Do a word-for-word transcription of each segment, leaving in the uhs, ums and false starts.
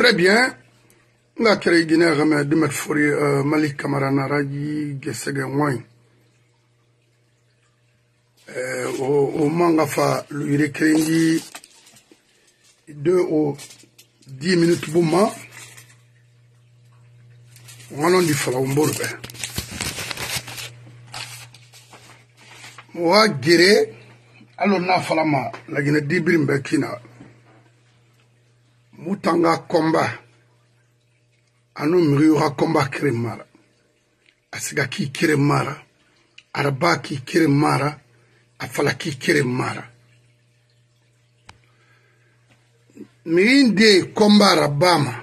Très bien. La Guinée remet de mettre Fourier Malik Kamara Naraji Gesege Wine. Au Mangafa, lui récrédit deux ou dix minutes bouma. On a dit fala umborbe. Moi, Guéré, alors na falama, la Guinée d'Ibrim Bekina. Moutanga combat. Anu mriura combat kremara. Asiga ki kremara. Araba ki kremara. Afala ki kremara. Mirinde combat rabama.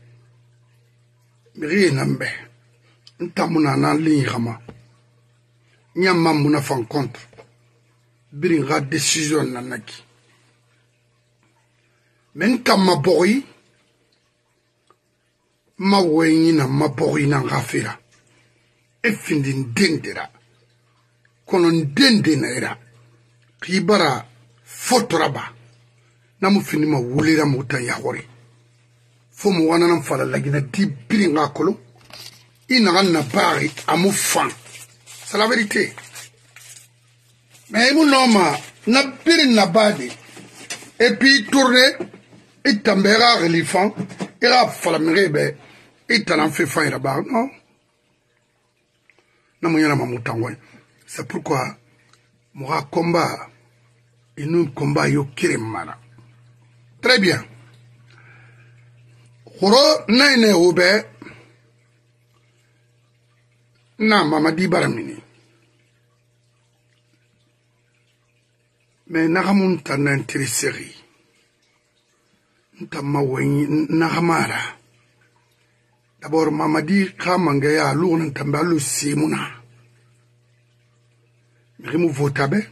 Miri nambe. Ntamuna nan ligne Nyama muna fan contre. Biringa décision nanaki. Menta mabori. Ma wenyi na mabori na ngafira. Efindin dendera. Konon dendena era. Kibara fotoraba. Namu fini ma wulira muta yahori. Fomu wana na mfala lagina di biringa kolo. Ina na bari amu fan. C'est la vérité. Mais mon homme n'a pas na badi. Et puis tourner, il t'embera relifant, il a fallu me il t'en fait faire là-bas. Non. Non, mais il y a un moment. C'est pourquoi moi combat, et nous combat yo kiremana. Très bien. Horo naine oube. Na mamadi baramini. Mais nagamun ta n'intéresseri. Nta mawenyi nagamara. D'abord mamadi kamangaya lourd n'tambalu simuna. Mirimu votabe.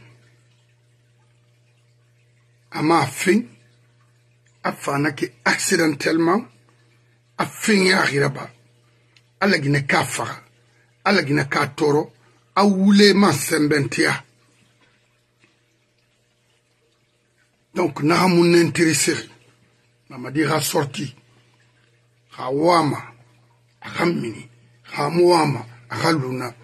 Ama fin. Afana ki accidentellement. Afin ya hiraba. Ala gine kafara. Ala gina katoro a wule ma sembentia. Donc na mun intéressé. Mamadi a sorti. Hawama, Hamini, Hamwama, Haluna.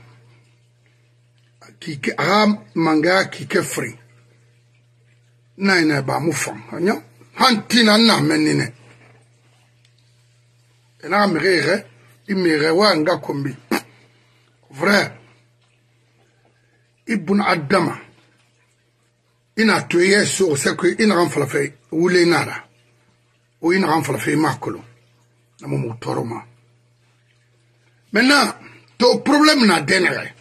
Qui a manga qui kefri. Naina ba mufam. Hantina na menine. Et na mire, il me wanga kombi. Vrai, Ibn Adama, ina tuye so c'est que ina renfla fait ou les nara, ou ina renfla fait makolo, na mo toroma. Maintenant, ton problème na denere.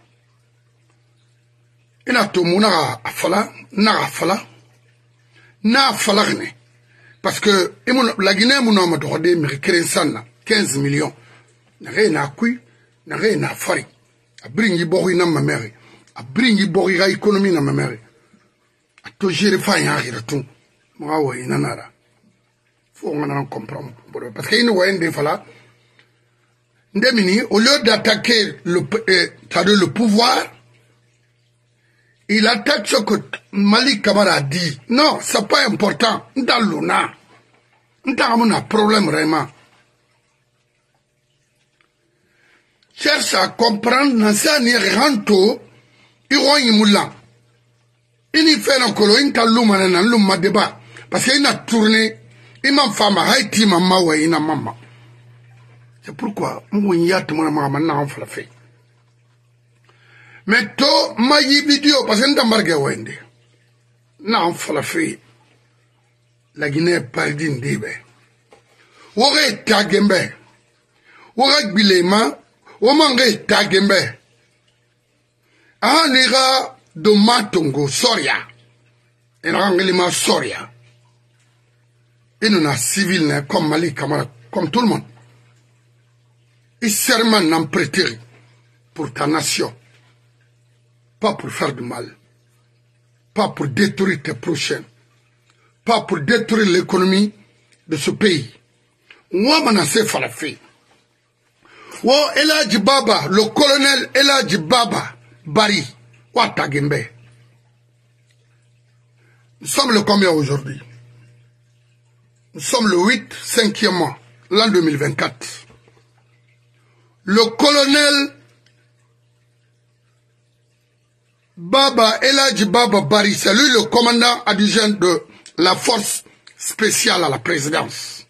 Ina to muna afala, na afala, na afalagne. Parce que la Guinée mon homme doit me quinze millions. Na rien à kui. Na rien à faire. A bringi bori na mamere. A bringi bori ga économie na mamere. A to gérer fa ya gira tout. Moi wa ina nara. Faut on en comprendre. Parce que ino wa ende fala. Ndemini au lieu d'attaquer le euh, le pouvoir, il attaque ce que Malik Kamara a dit. Non, c'est pas important. Ndaluna. Ndamuna problème vraiment. Cherche à comprendre dans sa niranto, il moulin. Il y fait un colo, il t'a l'homme en un l'homme débat. Parce qu'il a tourné, il m'a femme, Haïti, maman, ou il a maman. C'est pourquoi, moi, il y a tout le monde en fait. Mais toi, ma vidéo, parce qu'il n'a pas de wende. Non, fait. La Guinée pardine d'Ibe. Ouре tagembe. Ouре bilema. Omange tagembe. Ah, nega de matongo soria. Et l'anglima soria. Et nous a civil comme Malik Kamara, comme tout le monde. Et serment n'en prêter pour ta nation. Pas pour faire du mal. Pas pour détruire tes prochains. Pas pour détruire l'économie de ce pays. Moi, manassé falafé. Wo Eladji Baba, le colonel Eladji Baba, Bari, Watagembe. Nous sommes le combien aujourd'hui? Nous sommes le huit, cinquième mois. l'an deux mille vingt-quatre. Le colonel Baba Eladji Baba Bari, c'est lui le commandant adjoint de la force spéciale à la présidence.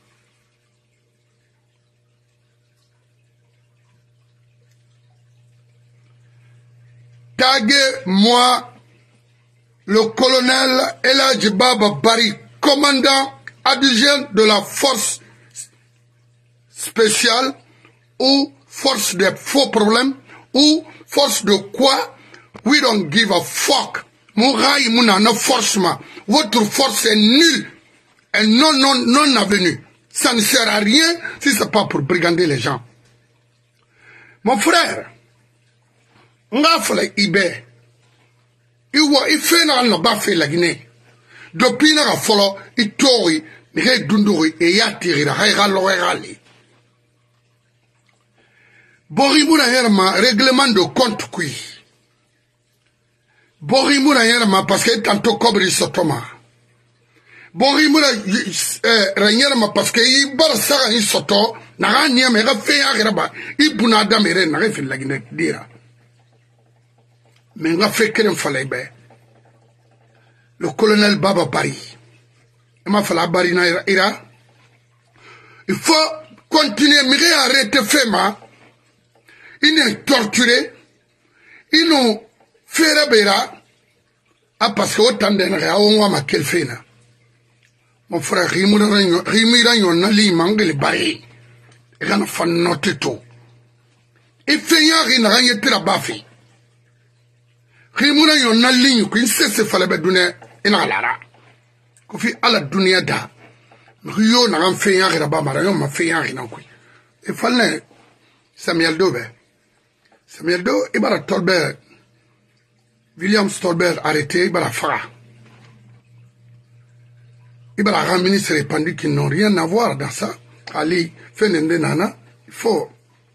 Taguez moi le colonel Eladji Baba Bari, commandant adjoint de la force spéciale ou force des faux problèmes ou force de quoi? We don't give a fuck. Mouraï mouna no force ma. Votre force est nulle et non non non avenue. Ça ne sert à rien si c'est pas pour brigander les gens. Mon frère, nga fallait ibe. Iwa ife na na ba fe la Guinée. Depuis na ga folo itori re dunduri e ya tirira hay galo gali. Borimuna yerma règlement de compte kui. Borimuna yerma parce que tantôt kobri sotoma. Borimuna yerma parce que i bar sara i soto na ga nyame ga fe ya graba i buna damere na ga fe la Guinée dira. Mais on a fait qu'elle fallait bien. Le colonel Baba Bari. Il m'a fallu Bari na ira. Il faut continuer, mais arrêter Fema. Il nous torturé. Il nous fait rabera. Ah, parce que autant de n'a on va ma quel fait na. Mon frère, Rimira yon na li mangue le Bari. Il a fait notre tout. Il fait y'a rien à rien à bafi. Rimuna yon na ligne ko insese fala be dune ina lara ko fi ala dunia da riyo na am fe yan raba mara yon ma fe yan rina ko e falne Samuel Doe Samuel Doe ibara Tolbert William Stolbert arrêté ibara fara ibara grand ministre répandu qui n'ont rien à voir dans ça Ali Fenende nana il faut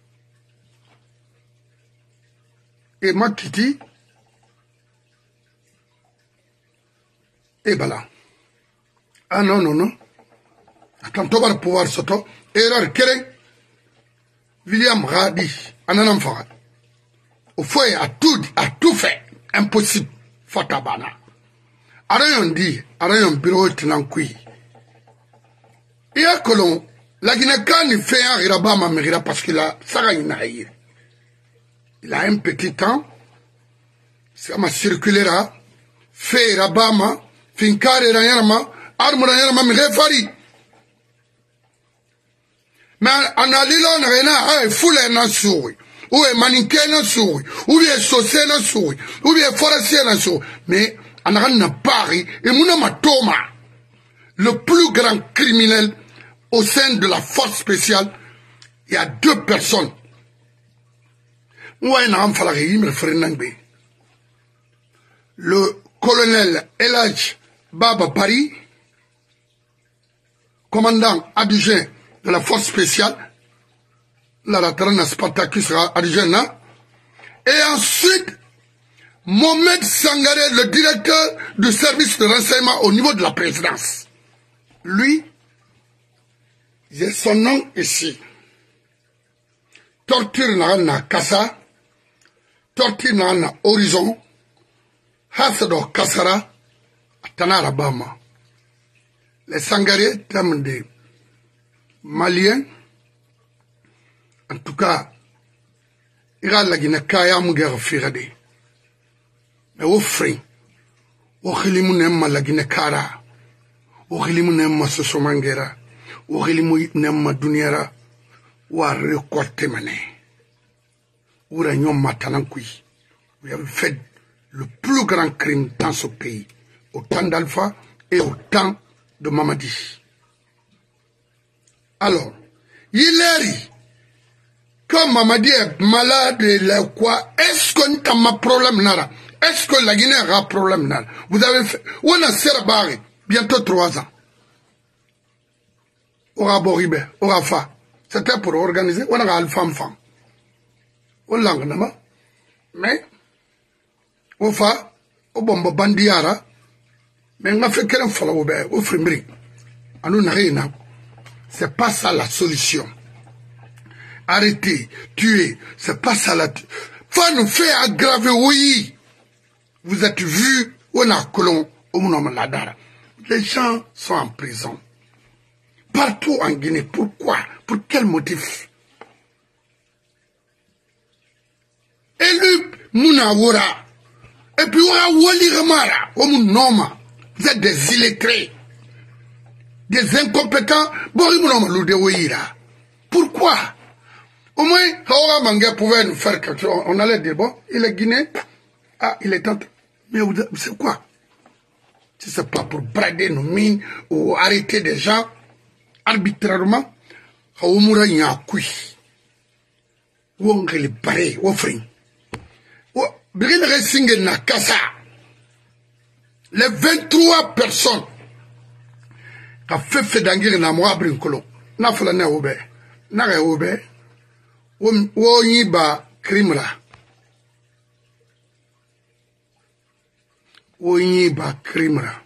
et Makiti. Et voilà. Ah non, non, non. Attends, tu vas pouvoir soto. Erreur, Keren. William Radi. Ananam Farad. Au fond, a tout, a tout fait. Impossible. Fatabana. Arayon dit, Arayon bureau tenankui. Et à Colon, la Guinée-Can fait un Irabama Merida parce qu'il a Saraynaï. Il a un petit temps. Ça m'a circulé là. Fait Irabama. Finkare rayama, arme rayama mi refari. Mais en allant na rena, eh, foule na souri. Ou est maniqué na souri. Ou est saucé na souri. Ou est forestier na souri. Mais en allant na Paris, et mouna matoma, le plus grand criminel au sein de la force spéciale, il y a deux personnes. Ou est na amfalari, me frenangbe. Le colonel Eladji Baba Bari, commandant adjoint de la force spéciale, la Ratarana Spartacus adjoint, et ensuite, Mohamed Sangaré, le directeur du service de renseignement au niveau de la présidence. Lui, j'ai son nom ici. Torture na Kassa, torture na Horizon, Hasado Kassara, Tanara Bama. Les Sangaré, termes des Maliens, en tout cas, il y a la Guinée Kaya Mugera Firade. Mais au frais, au Khilimu Nemma la Guinée Kara, au Khilimu Nemma Sosomangera, au Khilimu Nemma Duniera, ou à recorter mané. Ou à Nyom Matanankui. Vous avez fait le plus grand crime dans ce pays. Au temps d'Alpha et au temps de Mamadi. Alors, il est dit, comme Mamadi est malade, et quoi, est-ce qu'on a un problème nara? Est-ce que la Guinée a un problème nara? Vous avez fait, on a Serabari, bientôt trois ans. On a Boribe, on a Fa. C'était pour organiser, on a Alpha Femme. On l'a mais, on fa, on bombe bandiara, mais on a fait qu'elle fallait au frimri. Anu na rien. C'est pas ça la solution. Arrêter, tuer, c'est pas ça la... Faut nous faire aggraver, oui. Vous êtes vus, on a colon, au monde ladara. Les gens sont en prison. Partout en Guinée. Pourquoi? Pour quel motif? Élu Mounawora. Et puis on a Wali Ramara. Au Mounoma. Vous êtes des illettrés. Des incompétents. Pourquoi? Au moins, Haora Manga pouvait nous faire quelque chose. On allait dire, bon, il est Guinéen. Ah, il est tenté. Mais c'est quoi? Si c'est pas pour brader nos mines ou arrêter des gens arbitrairement, Haoumura Yakui. Wongre le barré, offring. Birin Racing Nakasa. Les vingt-trois personnes qui ont fait fait d'angir na moi brincolo. Na fala na obe. Na ga obe. Wo yiba crime la. Wo yiba crime la.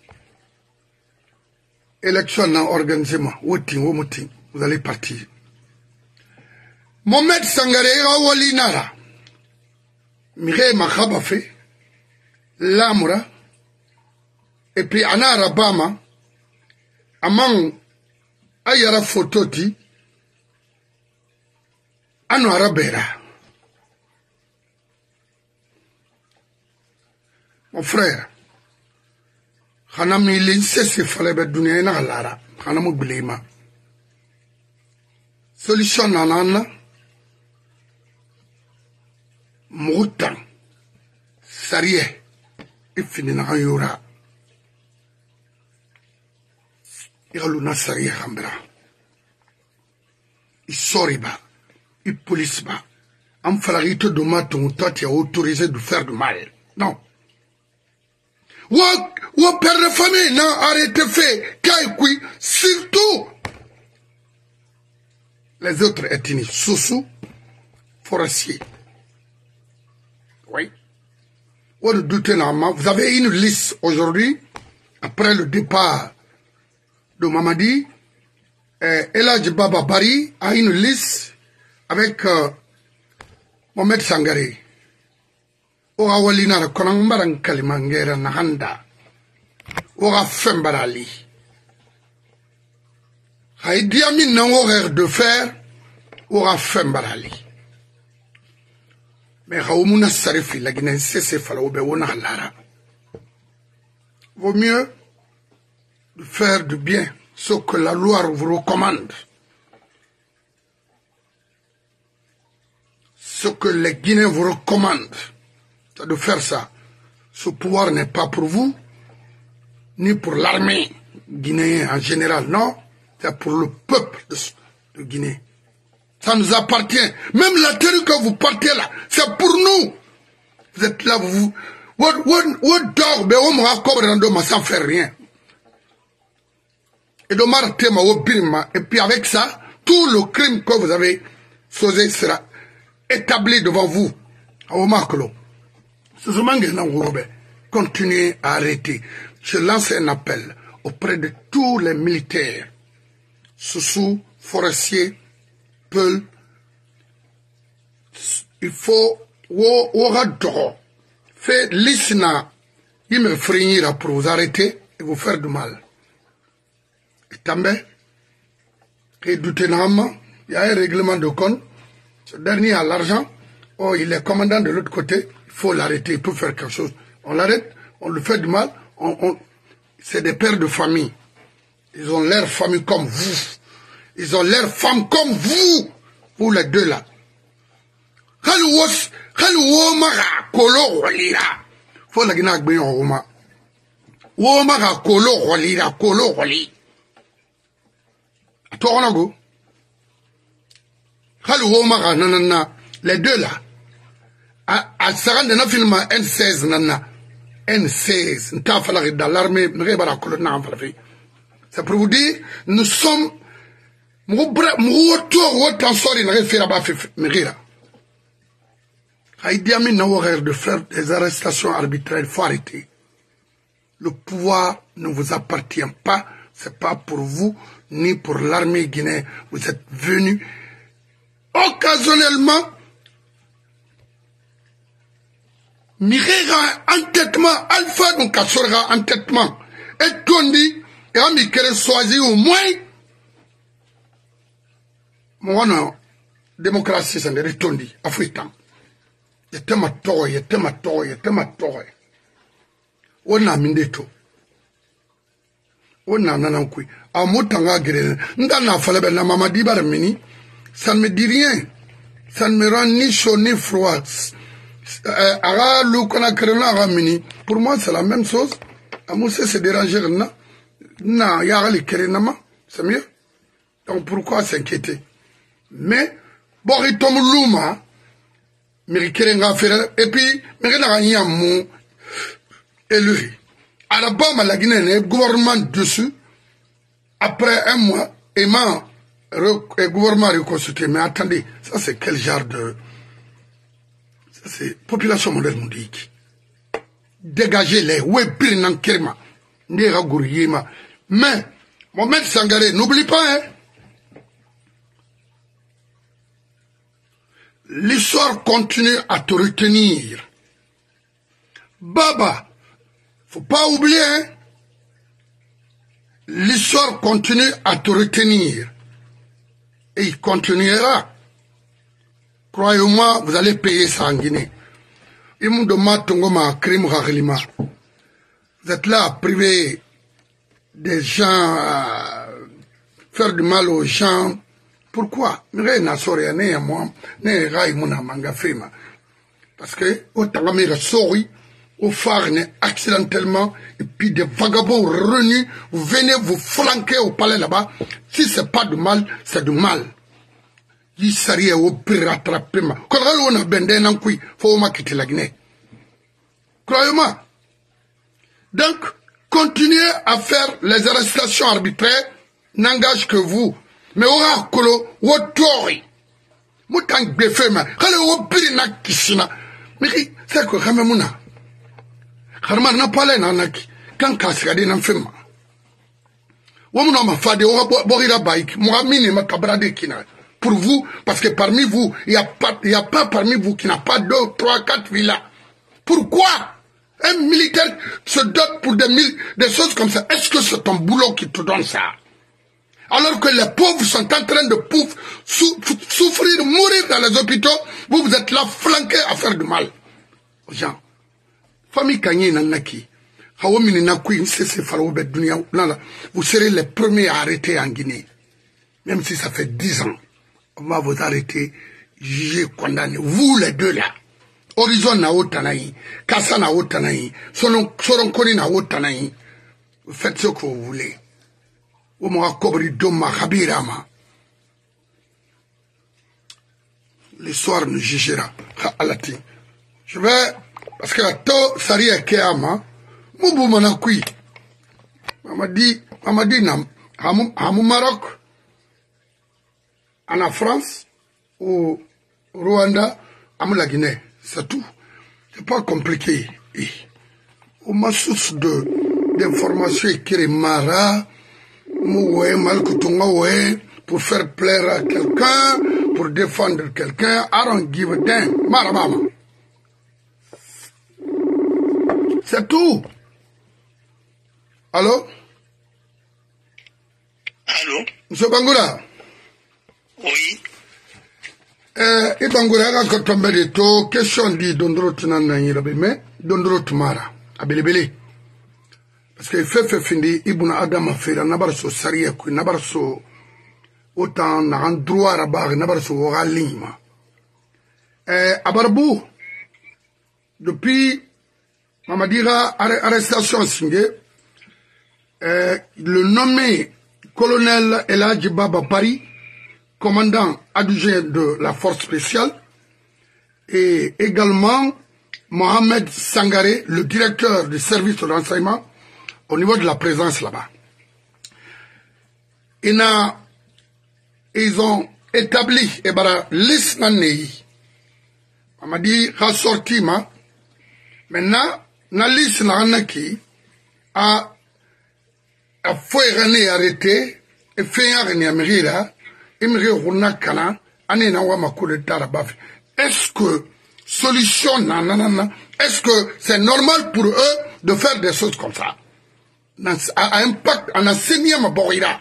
Élection na organisement. Woti wo moti. Vous allez partir. Mohamed Sangare Wali Nara. Mire Makhaba fait. Lamura. Et puis Anna Rabama. Amang Ayara Fototi. Ano Arabera. Mon frère. Hanami l'inceste fallait dunia na lara. Hanamu blema. Solution nanana. Moutan. Sariye. Ifini na yura. Iraluna sariye hambra. Isoriba. Il police ba. Am falarito de maton, toi tu as autorisé de faire du mal. Non. Ou ou père de famille, non, arrêtez fait. Kaikui, surtout. Les autres ethnies, Soussou, forestiers. Oui. Ou de douter vous avez une liste aujourd'hui, après le départ de Mamadi, eh, Eladj Baba Bari a une liste avec euh, Mohamed Sangare. Ora walina na konang barang kalimangera na handa. Ora fembarali. Haïdi amin nan horaire de fer. Ora fembarali. Mais haoumuna sarifi la Guinée cesse falaoube wona lara. Vaut mieux de faire du bien ce que la loi vous recommande. Ce que les Guinéens vous recommandent, c'est de faire ça. Ce pouvoir n'est pas pour vous, ni pour l'armée guinéenne en général, non. C'est pour le peuple de, de Guinée. Ça nous appartient. Même la terre que vous partez là, c'est pour nous. Vous êtes là, vous... vous sans faire rien. Et et puis avec ça, tout le crime que vous avez causé sera établi devant vous. Continuez à arrêter. Je lance un appel auprès de tous les militaires, Soussou, forestiers, Peul. Il faut faire l'isna, il me frémira pour vous arrêter et vous faire du mal. Et també, et doutenama, il y a un règlement de compte. Ce dernier a l'argent, oh, il est commandant de l'autre côté, il faut l'arrêter, il peut faire quelque chose. On l'arrête, on lui fait du mal, on, on... c'est des pères de famille. Ils ont l'air famille comme vous. Ils ont l'air femmes comme vous. Vous les deux là. Faut la guinaque bien au Roma. Womaga kolo rolira, kolo roli. Toi on a go. Les deux là, à Saran de film N seize nana, N seize, dans l'armée, c'est pour vous dire, nous sommes, nous de faire des arrestations arbitraires, il faut arrêter. Le pouvoir ne vous appartient pas, c'est pas pour vous, ni pour l'armée guinéenne. Vous êtes venus occasionnellement. Mirera entêtement, Alpha donc sera entêtement. Et Tondi, et ami qu'elle choisit au moins. Moi non, démocratie c'est des Tondi, africain. Il était ma torre, il était ma torre, il était ma torre. On a mis des taux. On a nan kui. A motanga gré. Ndana fallait ben la maman dit barmini. Ça ne me dit rien. Ça ne me rend ni chaud ni froid. Ara lou qu'on a créé là mini. Pour moi c'est la même chose. A Moussa se déranger na. Na y'a les créé nama. C'est mieux. Donc pourquoi s'inquiéter? Mais bon il tombe louma. Mais il a faire et puis mais il a rien mou élu. À la base, la Guinée, le gouvernement dessus, après un mois, et m'a le gouvernement reconstitué. Mais attendez, ça c'est quel genre de... Ça c'est population moderne mondique. Dégagez-les, ouais, pire n'en kirma. N'ira gouriyema. Mais, Mohamed Sangaré, n'oublie pas, hein. L'histoire continue à te retenir. Baba, faut pas oublier, hein? L'histoire continue à te retenir. Et il continuera. Croyez-moi, vous allez payer ça en Guinée. Vous êtes là à priver des gens, à faire du mal aux gens. Pourquoi? Parce que, autant que sorry, au phare accidentellement, et puis des vagabonds renus, vous venez vous flanquer au palais là-bas. Si c'est pas du mal, c'est du mal. Il s'arrête au pire rattrapé. Quand on a bendé un coup, il faut quitter la Guinée. Croyez-moi. Donc, continuez à faire les arrestations arbitraires, n'engage que vous. Mais on a colo, ou tori. Moutan befema, kale au pire na kishina. Mais c'est que Ramamuna. Harman n'a pas l'air quand Kassigade n'a fait mal. Woman m'a fait des Borira Baïk, Mohamine m'a cabrade kina. Pour vous, parce que parmi vous, il n'y a pas, il y a pas parmi vous qui n'a pas deux, trois, quatre villas. Pourquoi un militaire se dote pour des, mille, des choses comme ça? Est-ce que c'est ton boulot qui te donne ça? Alors que les pauvres sont en train de pouf, sou, souffrir, mourir dans les hôpitaux, vous, vous êtes là flanqués à faire du mal aux gens. Famille Kanye Nanaki, vous serez les premiers à arrêter en Guinée. Même si ça fait dix ans, on va vous arrêter, juger, condamner. Vous les deux là. Horizon na otanaï, Kassa na otanaï, Soronkoni na otanaï. Vous faites ce que vous voulez. Vous m'avez cobri d'Oma Khabirama. L'histoire nous jugera. Je vais... Parce que la to sari ya keama, mubu manakui. Mamadi, mamadi nam, hamu, hamu Maroc, en France, ou Rwanda, hamu la Guinée. C'est tout. C'est pas compliqué. Et, au ma source de, d'informations écrites mara, moué, malkutunga oué, pour faire plaire à quelqu'un, pour défendre quelqu'un, I don't give a damn. Marabama. C'est tout. Allô? Allô? Monsieur Bangoura? Oui. Euh, et Bangoura, quand on tombe de tout, question dit Dondro Tinana Yirabe, mais Dondro Tumara, à Belébélé. Parce que fait fait findi, Ibuna Adam a fait, Nabarso Saria, Nabarso, autant, n'a un droit à barre, Nabarso Oralima. Euh, à Barbou, depuis, Mamadira, arrestation signée, euh, le nommé colonel Eladji Baba Paris, commandant adjoint de la force spéciale, et également Mohamed Sangaré, le directeur du service de renseignement, au niveau de la présence là-bas. Ils ont établi, et bara, liste nanei. Mamadi ressorti ma, maintenant, na liste na qui a a foi arrêté et faire ni amira imri runa kana ani na wa makule tarabafi. Est-ce que solution nanana, est-ce que c'est normal pour eux de faire des choses comme ça? À impact en enseignant ma borira.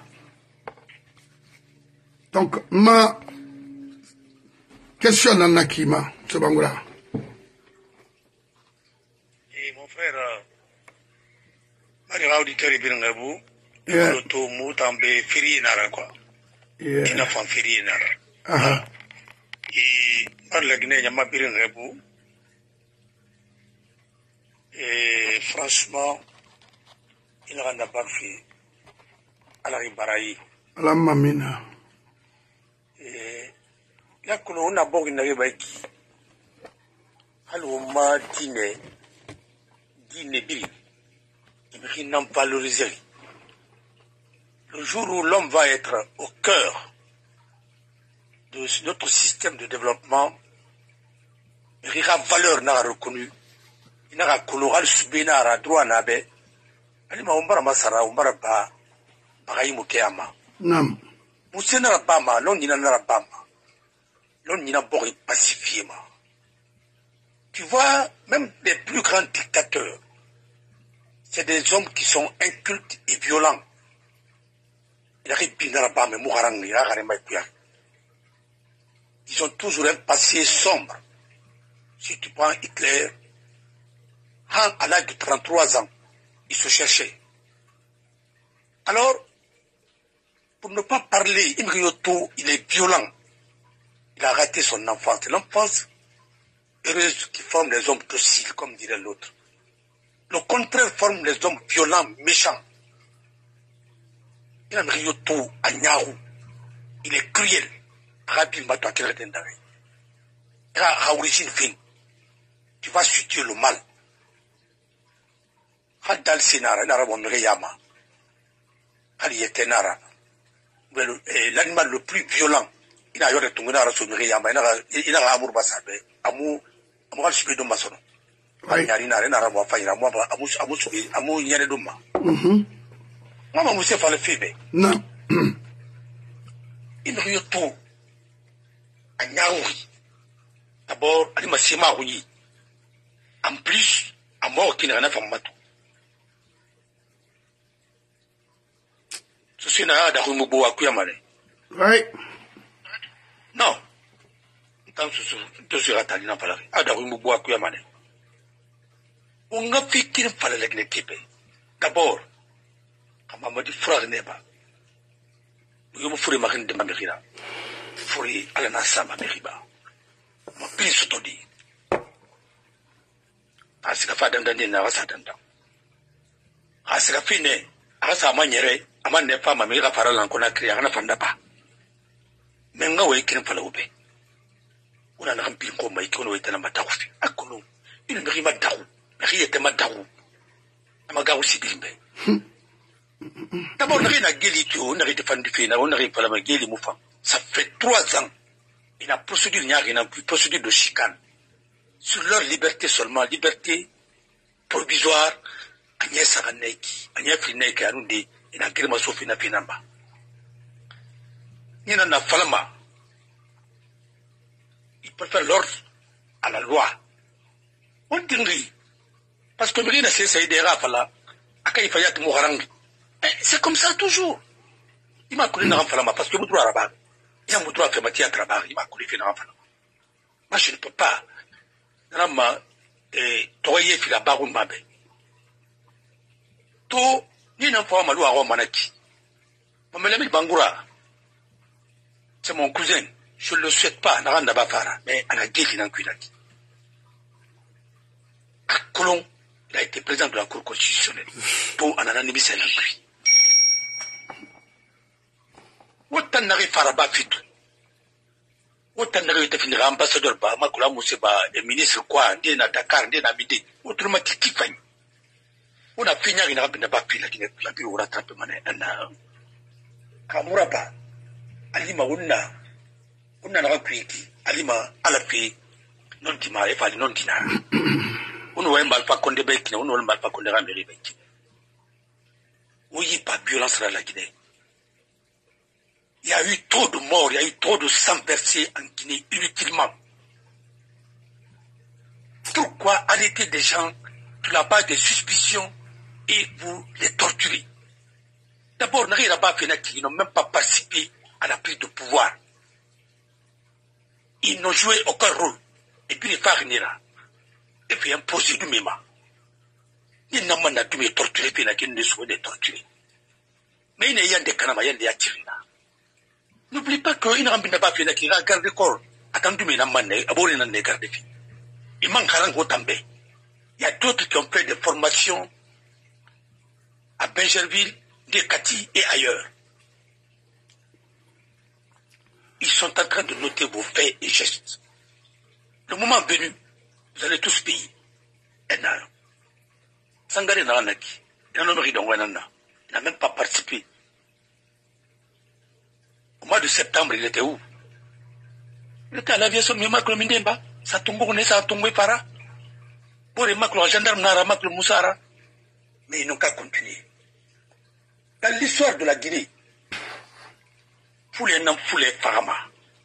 Donc ma question nana kima ce bangoula. Et mon frère Marie auditeur Birangabou, le to mutambe firi nara quoi. Ina fan firi nara. Ah. Et par la Guinée, il y a ma Birangabou. Et franchement, il n'a rien pas fait. Alors il baraille. La mamina. Et là, quand on a beau n'a pas qui. Alors ma dîner, dîner biri. Il n'a pas valorisé. Le jour où l'homme va être au cœur de notre système de développement, il aura valeur n'a reconnu. Il n'a pas subi n'a droit n'a pas. Ali ma umbara masara umbara ba bagayi mukeyama. Nam. Mousse n'a pas ma, l'on n'y n'a pas ma. L'on n'y n'a pas pacifié ma. Tu vois, même les plus grands dictateurs, c'est des hommes qui sont incultes et violents. Ils ont toujours un passé sombre. Si tu prends Hitler, à l'âge de trente-trois ans, il se cherchait. Alors, pour ne pas parler, Imrioto, il est violent. Il a raté son enfance. C'est l'enfance heureuse qui forme les hommes dociles, comme dirait l'autre. Le contraire forme les hommes violents, méchants. Il a Imrioto à Nyahou. Il est cruel. Rabbi Mbato Akeredendare. Il a origine fine. Tu vas situer le mal. Hadal Sinara, Narabondre Yama. Alietenara. L'animal le plus violent, il a eu retourné à la Yama. Il a amour bassabe. Amour, amour subi de maçon. Il a rien à avoir fait. Amour, amour, amour subi, amour, il y a des doma. Maman, vous savez faire le film. Non. Il y a tout. À Nyaoui. D'abord, il m'a si maroui. En plus, à mort qui n'a rien à faire matou. Ce n'est pas d'Arumubo à Kuyamane. Oui. Non. Tant que ce sera Talina Palari. À d'Arumubo à Kuyamane. On a fait qu'il fallait l'équipe. D'abord, à Mamadi Frère Neba. Nous avons fait marine de Mamérina. Furi à la Nassa Mamériba. Ma pisse tout dit. Parce que Fadam Dandina va s'attendre. Parce que Fine, à sa manière, Aman n'est pas ma mère à parler en connaître rien à Fandapa. Mais non, il ne fallait pas. On a un peu comme il était à Mataoufi. À Kono, il me rima d'Aou. Il était Mataou. Amaga aussi Bimbe. D'abord, on n'a rien à Geli, on n'a rien de Fandifina, on n'a rien à la Geli Moufa. Ça fait trois ans. Il a procédé, il n'y a rien, une procédure de chicane. Sur leur liberté seulement, liberté provisoire, Agnès Saraneki, Agnès Frineki, Arundi. Il a créé ma sophie na pinamba. Il n'a falama. Il préfère l'ordre à la loi. On dit parce que Mérina s'est essayé de rafala. Aka il fallait que Moharang. C'est comme ça toujours. Il m'a collé dans falama parce que vous droit rabat. Il a mon droit à faire matière à travail. Il m'a collé dans falama. Moi je ne peux pas. Nama eh toyer fila baron mabe. To ni n'en pas malou à Romanaki. Mon ami Bangura, c'est mon cousin. Je ne le souhaite pas, Naranda Bafara, mais à la guerre dans Kuinaki. À Colomb, il a été président de la Cour constitutionnelle. Pour un anonyme, c'est l'inclus. Autant n'arrive pas à Bafitou. Autant n'arrive pas à finir ambassadeur, Makula Mousseba, et ministre quoi, n'est à Dakar, n'est à Midi, autrement qui fagne. On a fini à une bapi la Guinée, la Guinée, on a attrapé mané. Kamuraba, Alima, on a, on a rappelé qui, Alima, à la fille, non tima, et fallait non tina. On ne va pas qu'on débête, on ne va pas qu'on dérange les bêtes. Oui, pas violence à la Guinée. Il y a eu trop de morts, il y a eu trop de sang versé en Guinée inutilement. Pourquoi arrêter des gens sur la base des suspicions et vous les torturez? D'abord, Nari Rabat Fenaki, ils n'ont même pas participé à la prise de pouvoir. Ils n'ont joué aucun rôle. Et puis les Farinera, et puis un procès du Mema. Ils n'ont pas dû torturer Fenaki, ils ne sont pas torturés. Mais il y a des Kanama, il y a des Atirina. N'oublie pas qu'il n'a pas fait qu'il a gardé corps. Attendu, mais il n'a pas gardé. Il manque un gros també. Il y a d'autres qui ont fait des formations à Benjerville, Dekati et ailleurs. Ils sont en train de noter vos faits et gestes. Le moment venu, vous allez tous payer. Enaro. Sangare Naranaki. Il n'a même pas participé. Au mois de septembre, il était où? Il était à l'aviation, mais Maclo Mindemba. Ça tombe, on est, ça a tombé par là. Pour les Maclo, gendarme Nara, Maclo Moussara. Mais ils n'ont qu'à continuer. Dans l'histoire de la Guinée, Foulé Nam Foulé Farama.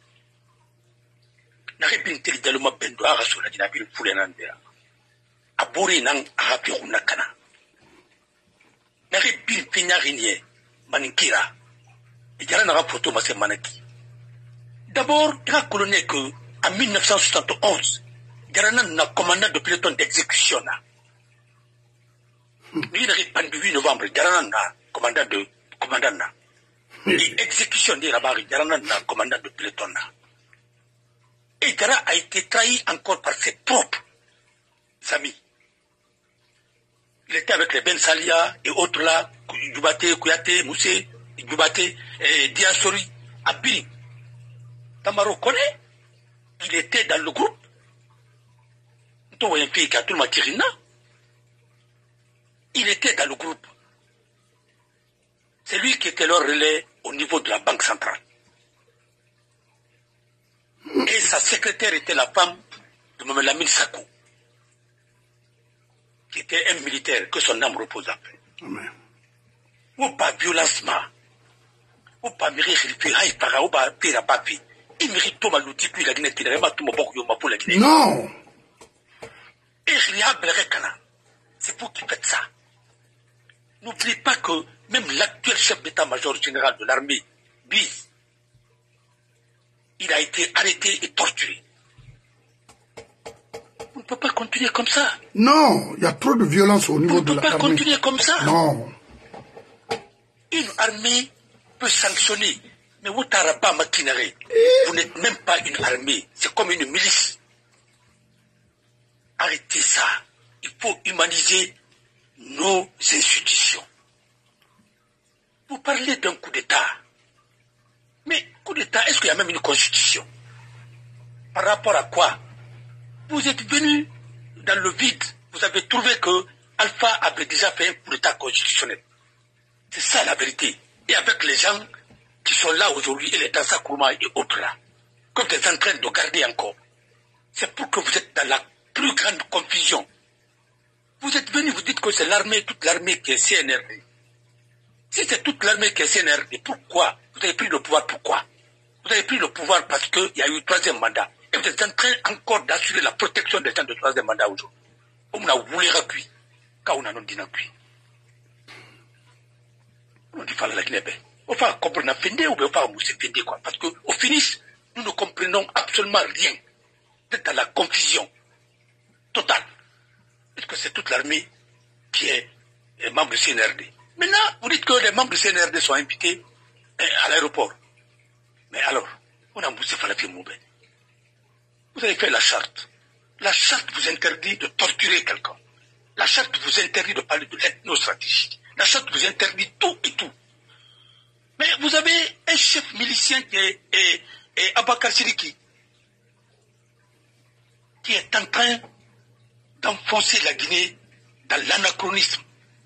N'arrête pas de tellement bendo à sur la Guinée, Foulé Nandera. Abori Nang Arabi Runakana. N'arrête pas de Pignarinier, Maninkira. Il y a un photo, ma Manaki. D'abord, il a coloné que, en mille neuf cent soixante et onze, il y a un commandant de peloton d'exécution. Il a répandu le huit novembre, il y a un commandant de commandant. Et exécution de Rabat, il y a un commandant de peloton. Et Gara a été trahi encore par ses propres amis. Il était avec les Ben Salia et autres là, Djoubate, Kouyaté, Moussé, Djoubate, Diasori, Abiri. Tamaro connaît, il était dans le groupe. Il était dans le groupe. C'est lui qui était leur relais au niveau de la Banque centrale. Et sa secrétaire était la femme de Mme Lamine Sakou, qui était un militaire que son âme repose après. Amen. Ou pas violencement, ou pas mérite, ou pas pire à papi. Il mérite tout mal l'outil, puis la Guinée, il a tout mon bon pour la Guinée. Non! Et il y a Belrekana. C'est vous qui faites ça. N'oubliez pas que même l'actuel chef d'état-major général de l'armée, Biz, il a été arrêté et torturé. On ne peut pas continuer comme ça. Non, il y a trop de violence au niveau de l'armée. On ne peut pas continuer comme ça. Non. Une armée peut sanctionner. Mais vous n'êtes pas maquinéré. Vous n'êtes même pas une armée. C'est comme une milice. Arrêtez ça. Il faut humaniser nos institutions. Vous parlez d'un coup d'État. Mais coup d'État, est-ce qu'il y a même une constitution? Par rapport à quoi? Vous êtes venu dans le vide. Vous avez trouvé que Alpha avait déjà fait un coup d'État constitutionnel. C'est ça la vérité. Et avec les gens qui sont là aujourd'hui, et les Dansa Kourma et autres là, que vous êtes en train de garder encore. C'est pour que vous êtes dans la plus grande confusion. Vous êtes venu, vous dites que c'est l'armée, toute l'armée qui est C N R D. Si c'est toute l'armée qui est C N R D, pourquoi? Vous avez pris le pouvoir, pourquoi? Vous avez pris le pouvoir parce qu'il y a eu un troisième mandat. Et vous êtes en train encore d'assurer la protection des gens de troisième mandat aujourd'hui. On a voulu recueillir. Quand on a non dit non cuit. On dit fallait la Guinée. On va comprendre Fendé ou on va mousser Fendé quoi. Parce qu'au finish, nous ne comprenons absolument rien. Vous êtes dans la confusion totale. Est-ce que c'est toute l'armée qui est, est membre du C N R D? Maintenant, vous dites que les membres du C N R D sont invités eh, à l'aéroport. Mais alors, on a moussé Falafi Moubé. Vous avez fait la charte. La charte vous interdit de torturer quelqu'un. La charte vous interdit de parler de l'ethnostratégie. La charte vous interdit tout et tout. Mais vous avez un chef milicien qui est, est, est Abakar Sidiki, qui est en train d'enfoncer la Guinée dans l'anachronisme,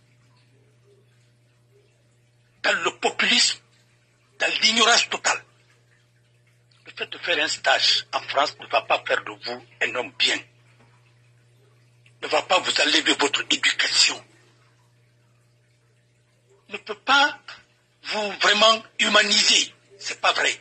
dans le populisme, dans l'ignorance totale. Le fait de faire un stage en France ne va pas faire de vous un homme bien. Ne va pas vous enlever votre éducation. Ne peut pas vous vraiment humaniser. C'est pas vrai.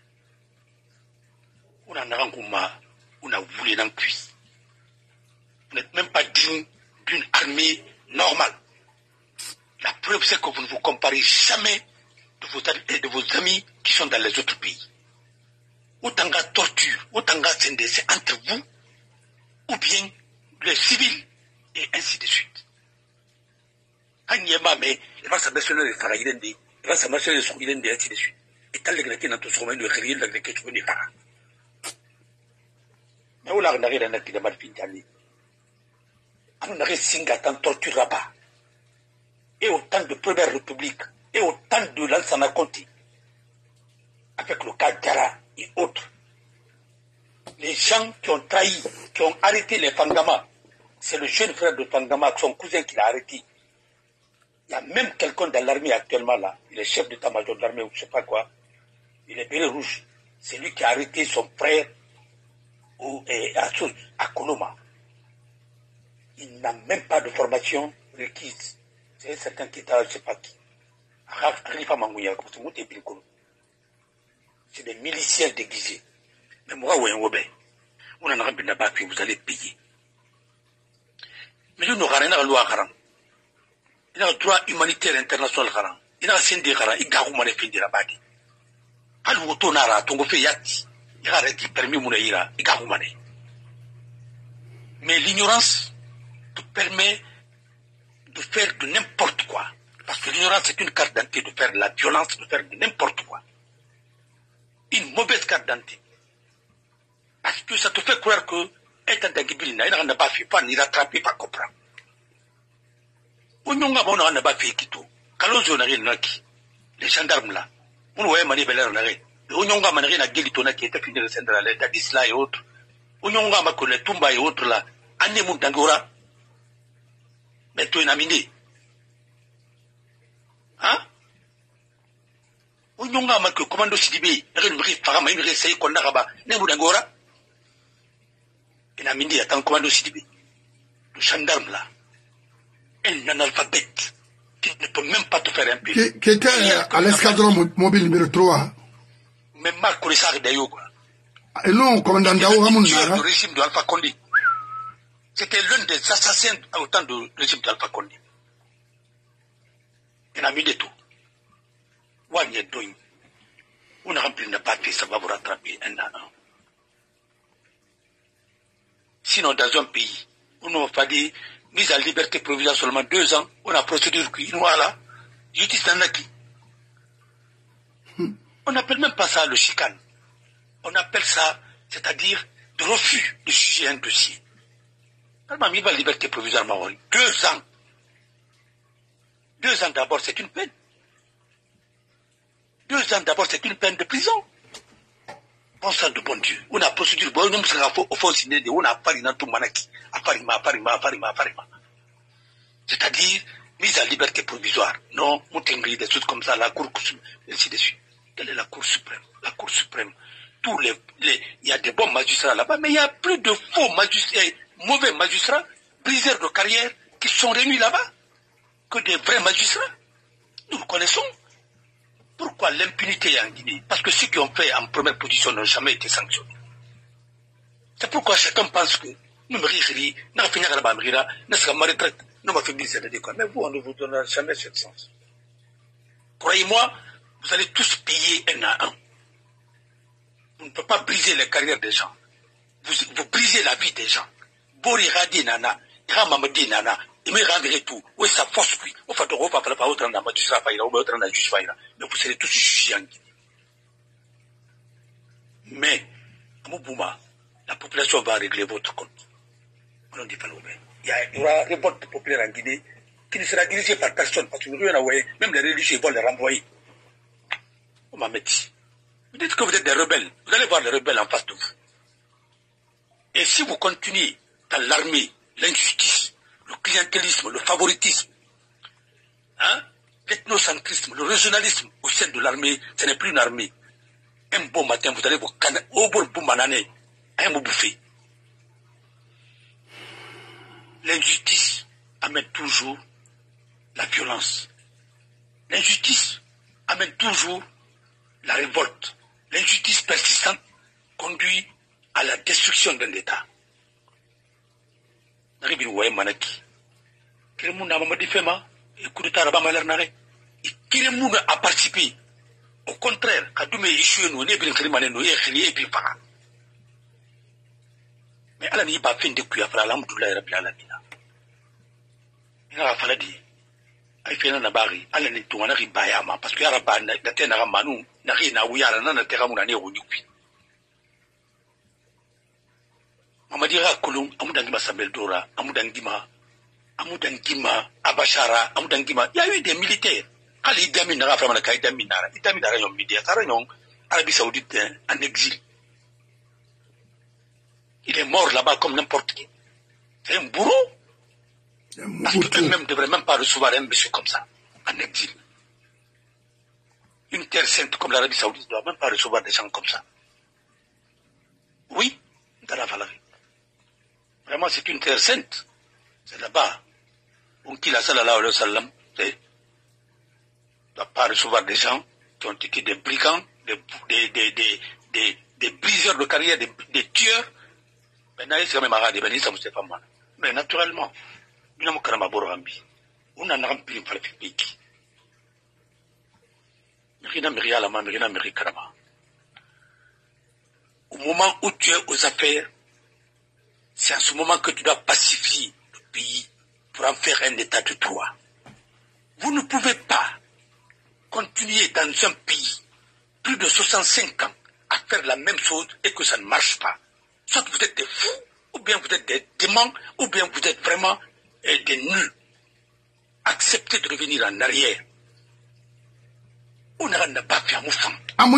On a un engouement, on a voulu dans cuisse. Vous n'êtes même pas digne d'une armée normale. La preuve, c'est que vous ne vous comparez jamais de vos, de vos amis qui sont dans les autres pays. Autant de torture, autant de c'est entre vous, ou bien les civils, et ainsi de suite. Agnema, mais il va s'abaisser le Farahirende, il va s'abaisser le Sourilende, et ainsi de suite. Et tant les Grecs dans tout ce moment, le Rériel, le Grec, tu veux dire. Mais où l'arnarie d'un acte de Malpintani? On aurait Singatan torture là-bas. Et au temps de Première République, et au temps de Lansana Conti, avec le cas Dara et autres, les gens qui ont trahi, qui ont arrêté les Fangama, c'est le jeune frère de Fangama, son cousin qui l'a arrêté. Il y a même quelqu'un dans l'armée actuellement là, il est chef d'état-major de l'armée ou je ne sais pas quoi, il est béret rouge, c'est lui qui a arrêté son frère au, et, à, à Koloma. Il n'a même pas de formation requise. C'est certain qui est à je ne sais pas qui. C'est des miliciens déguisés. Mais moi, oui, on a vous allez payer. Mais nous n'avons rien à la loi. Il y a un droit humanitaire international. Il y a un syndic. Il y a un syndic. Il y a un syndic. Il y a un syndic. Mais l'ignorance te permet de faire de n'importe quoi. Parce que l'ignorance c'est une carte d'identité de faire de la violence, de faire de n'importe quoi. Une mauvaise carte d'identité. Parce que ça te fait croire que être un dangibili n'a pas fait, pas ni rattraper, pas comprendre. On n'a pas fait Kito. Kalonzo n'a rien qui. Les gendarmes là. On voyait Mané Belair n'a rien. On n'a pas rien à Gelitona qui était fini de centre là, Dadis là et autres. On n'a pas que les Tumba et autres là. Ané Moudangora. Mais tu es nominé. Hein? On n'a pas que commando Sidibé, Renbri, Farama, une réessaye qu'on a rabat, Nemoudangora. Et nominé à tant commando Sidibé. Le gendarme là. Un analphabète qui ne peut même pas te faire un peu. Qui était à l'escadron mobile numéro trois. Mais Marc Kourissar d'ailleurs quoi. Et non, commandant Dao Ramoun. Le régime de Alpha Condé. C'était l'un des assassins au temps du régime d'Alpha Condé. Il a mis de tout. On a rempli une papier, ça va vous rattraper un an. Sinon, dans un pays, on n'a pas dit mise à liberté provisoire seulement deux ans, on a procédure qui, voilà, justice dans qui. On n'appelle même pas ça le chicane. On appelle ça, c'est-à-dire, de refus de juger un dossier. Tellement mis à liberté provisoire, Maori. Deux ans. Deux ans d'abord, c'est une peine. Deux ans d'abord, c'est une peine de prison. Bon sang de bon Dieu. On a procédure, bon, nous sommes au fond, on a parlé dans tout manaki. Aparima, aparima, aparima, aparima. C'est-à-dire, mise à liberté provisoire. Non, on t'engage des choses comme ça, la Cour suprême, ainsi de suite. Quelle est la Cour suprême? La Cour suprême. Tous les, les, il y a des bons magistrats là-bas, mais il y a plus de faux magistrats, mauvais magistrats, briseurs de carrière, qui sont réunis là-bas, que des vrais magistrats. Nous le connaissons. Pourquoi l'impunité en Guinée? Parce que ceux qui ont fait en première position n'ont jamais été sanctionnés. C'est pourquoi chacun pense que nous me rire, nous allons finir à la Bamira, nous allons ma retraite, nous allons finir de quoi. Mais vous, on ne vous donnera jamais cette chance. Croyez-moi, vous allez tous payer un à un. Vous ne pouvez pas briser les carrières des gens. Vous, vous brisez la vie des gens. Bori Radi Nana, Ramamadi Nana, il me rendrait tout. Oui, ça force puis. Au fait, on va pas autre en magistrat faïra, ou autre en juge faïra. Mais vous serez tous jugés en Guinée. Mais, à Moubouma, la population va régler votre compte. On dit pas il y aura une révolte populaire en Guinée qui ne sera dirigée par personne, parce que vous voyez, même les religieux vont les renvoyer. On m'a dit. Vous dites que vous êtes des rebelles. Vous allez voir les rebelles en face de vous. Et si vous continuez dans l'armée, l'injustice, le clientélisme, le favoritisme, hein, l'ethnocentrisme, le régionalisme au sein de l'armée, ce n'est plus une armée. Un bon matin, vous allez vous canner au bon boumanané, un mot bouffé. L'injustice amène toujours la violence. L'injustice amène toujours la révolte, l'injustice persistante conduit à la destruction d'un État. Naribi Ouaye Manaki. Kiremouna Mamadi Fema, et Koudouta Rabamaler Nare. Et Kiremouna a participé. Au contraire, Kadoumé échoué, nous, Nebrin Krimane, nous, Ekhri, et puis Para. Mais Allah n'y a pas fait de couille après l'Amdoulaye Rabbi Alamina. Il a fallu dire. Il fait un abari, Allah n'est tout un ribayama, parce que Araban, la terre n'a manou, n'a rien à ouïar, n'a terre à mon année au Nupi. Mamadira Kolum, Amoudangima Sabel Dora, Amoudangima, Amoudangima, Abashara, Amoudangima. Il y a eu des militaires. Ali Damina, Framaka, Daminara, Damina, Rayon Média, Sarayon, Arabie Saoudite en exil. Il est mort là-bas comme n'importe qui. C'est un bourreau. Parce qu'eux-mêmes ne devraient même pas recevoir un monsieur comme ça, en exil. Une terre sainte comme l'Arabie Saoudite ne doit même pas recevoir des gens comme ça. Oui, dans la Valarie. Vraiment, c'est une terre sainte. C'est là-bas. On qui la sallallahu alayhi wa sallam, ne doit pas recevoir des gens qui ont été des brigands, des, des, des, des, des, des briseurs de carrière, des, des tueurs. Maintenant, c'est quand même arabe, mais naturellement, nous on a rempli une politique. Au moment où tu es aux affaires, c'est à ce moment que tu dois pacifier le pays pour en faire un état de droit. Vous ne pouvez pas continuer dans un pays plus de soixante-cinq ans à faire la même chose et que ça ne marche pas. Soit vous êtes des fous, ou bien vous êtes des démons, ou bien vous êtes vraiment euh, des nuls. Acceptez de revenir en arrière. On n'a pas fait un moufang.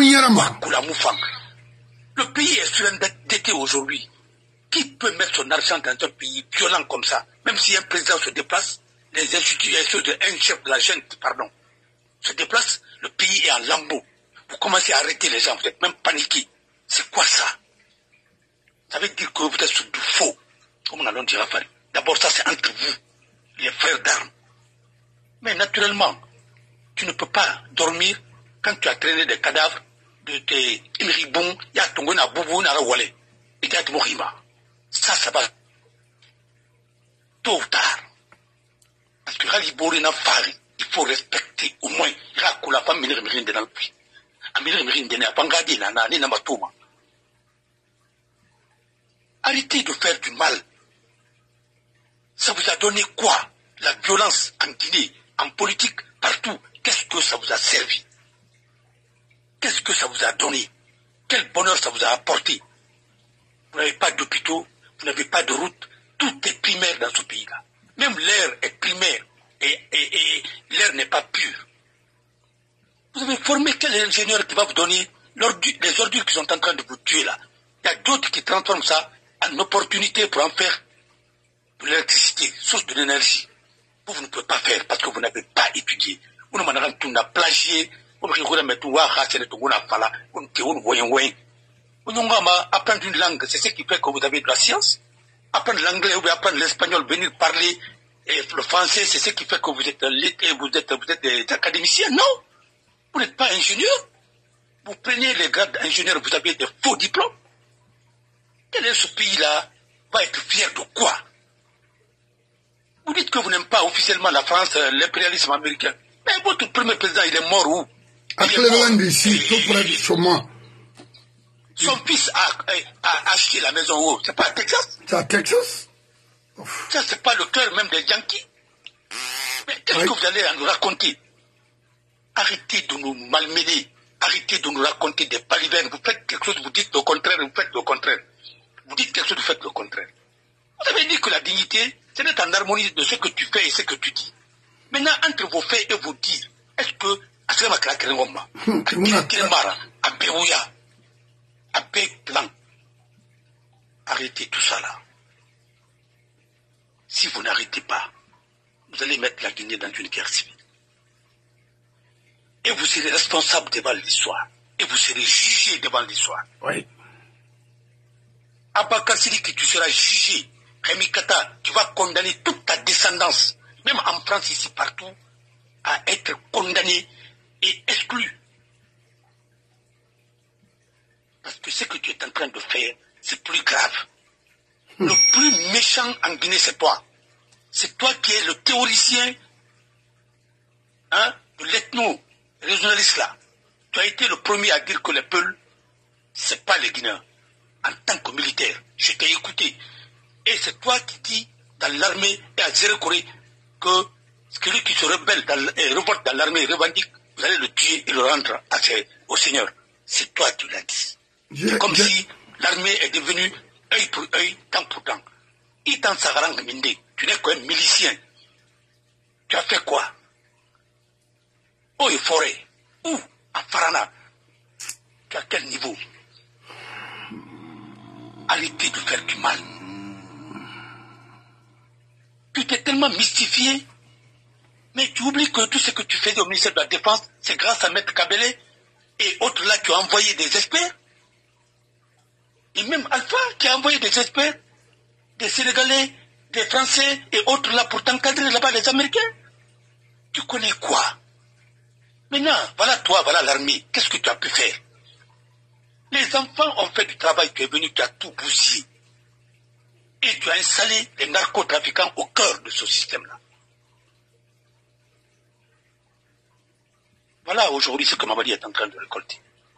Le pays est surendetté aujourd'hui. Qui peut mettre son argent dans un pays violent comme ça? Même si un président se déplace, les institutions de un chef de la junte, pardon, se déplace, le pays est en lambeaux. Vous commencez à arrêter les gens, vous êtes même paniqués. C'est quoi ça? Ça veut dire que vous êtes sur du faux. Comme on allons dire à Fari. D'abord, ça c'est entre vous, les frères d'armes. Mais naturellement, tu ne peux pas dormir quand tu as traîné des cadavres de tes imribons, ya tongona boubou na rawale, et ya tmorima. Ça, ça va tôt ou tard. Parce que Ralibori n'a Fari, il faut respecter au moins. Rakou la femme minir mirin de dans le puits. A minir mirin de n'a pas gardé na na ni na matoma. Arrêtez de faire du mal. Ça vous a donné quoi? La violence en Guinée, en politique, partout. Qu'est-ce que ça vous a servi? Qu'est-ce que ça vous a donné? Quel bonheur ça vous a apporté? Vous n'avez pas d'hôpitaux, vous n'avez pas de route. Tout est primaire dans ce pays-là. Même l'air est primaire et, et, et l'air n'est pas pur. Vous avez formé quel ingénieur qui va vous donner les ordures qui sont en train de vous tuer là? Il y a d'autres qui transforment ça en opportunité pour en faire de l'électricité, source de l'énergie. Vous, vous ne pouvez pas faire parce que vous n'avez pas étudié. Vous ne m'avez pas plagié. Vous n'avez pas apprendre une langue, c'est ce qui fait que vous avez de la science. Apprendre l'anglais ou apprendre l'espagnol, venir parler et le français, c'est ce qui fait que vous êtes, vous êtes, vous êtes des académiciens. Non, vous n'êtes pas ingénieur. Vous prenez les grades d'ingénieur, vous avez des faux diplômes. Quel est ce pays-là? Va être fier de quoi? Vous dites que vous n'aimez pas officiellement la France, l'impérialisme américain. Mais votre premier président, il est mort où? À Cleveland ici, tout près du chemin. Son fils a, a, a acheté la maison où? C'est pas à Texas? C'est à Texas? Ouf. Ça, c'est pas le cœur même des Yankees. Mais qu'est-ce oui. que vous allez nous raconter? Arrêtez de nous malmener. Arrêtez de nous raconter des balivernes. Vous faites quelque chose, vous dites le contraire, vous faites le contraire. Vous dites quelque chose, vous faites le contraire. Vous avez dit que la dignité, c'est d'être en harmonie de ce que tu fais et ce que tu dis. Maintenant, entre vos faits et vos dires, est-ce que Aslama Klakerengoma, Kiremara, Abéouya, Abé Plan, arrêtez tout ça là. Si vous n'arrêtez pas, vous allez mettre la Guinée dans une guerre civile. Et vous serez responsable devant l'histoire. Et vous serez jugé devant l'histoire. Oui. Abakar Sidiki, tu seras jugé. Rémi Kata, tu vas condamner toute ta descendance, même en France ici, partout, à être condamné et exclu. Parce que ce que tu es en train de faire, c'est plus grave. Le plus méchant en Guinée, c'est toi. C'est toi qui es le théoricien hein, de l'ethno-régionaliste là. Tu as été le premier à dire que les Peuls, ce n'est pas les Guinéens. En tant que militaire, je t'ai écouté. Et c'est toi qui dis dans l'armée et à Zéro-Corée que celui qui se rebelle dans, et revolte dans l'armée revendique, vous allez le tuer et le rendre à ses, au Seigneur. C'est toi qui l'as dit. C'est comme je... si l'armée est devenue œil pour œil, temps pour temps. Itan Sagarang Minde, tu n'es qu'un milicien. Tu as fait quoi? Oh, et forêt. Où? À Farana. Tu as quel niveau? Arrêtez de faire du mal. Tu t'es tellement mystifié. Mais tu oublies que tout ce que tu fais au ministère de la Défense, c'est grâce à Maître Kabele et autres là qui ont envoyé des experts. Et même Alpha qui a envoyé des experts, des Sénégalais, des Français et autres là pour t'encadrer là-bas, les Américains. Tu connais quoi? Maintenant, voilà toi, voilà l'armée. Qu'est-ce que tu as pu faire? Les enfants ont fait du travail, tu es venu, tu as tout bousillé. Et tu as installé les narcotrafiquants au cœur de ce système-là. Voilà aujourd'hui ce que Mamadi est en train de récolter.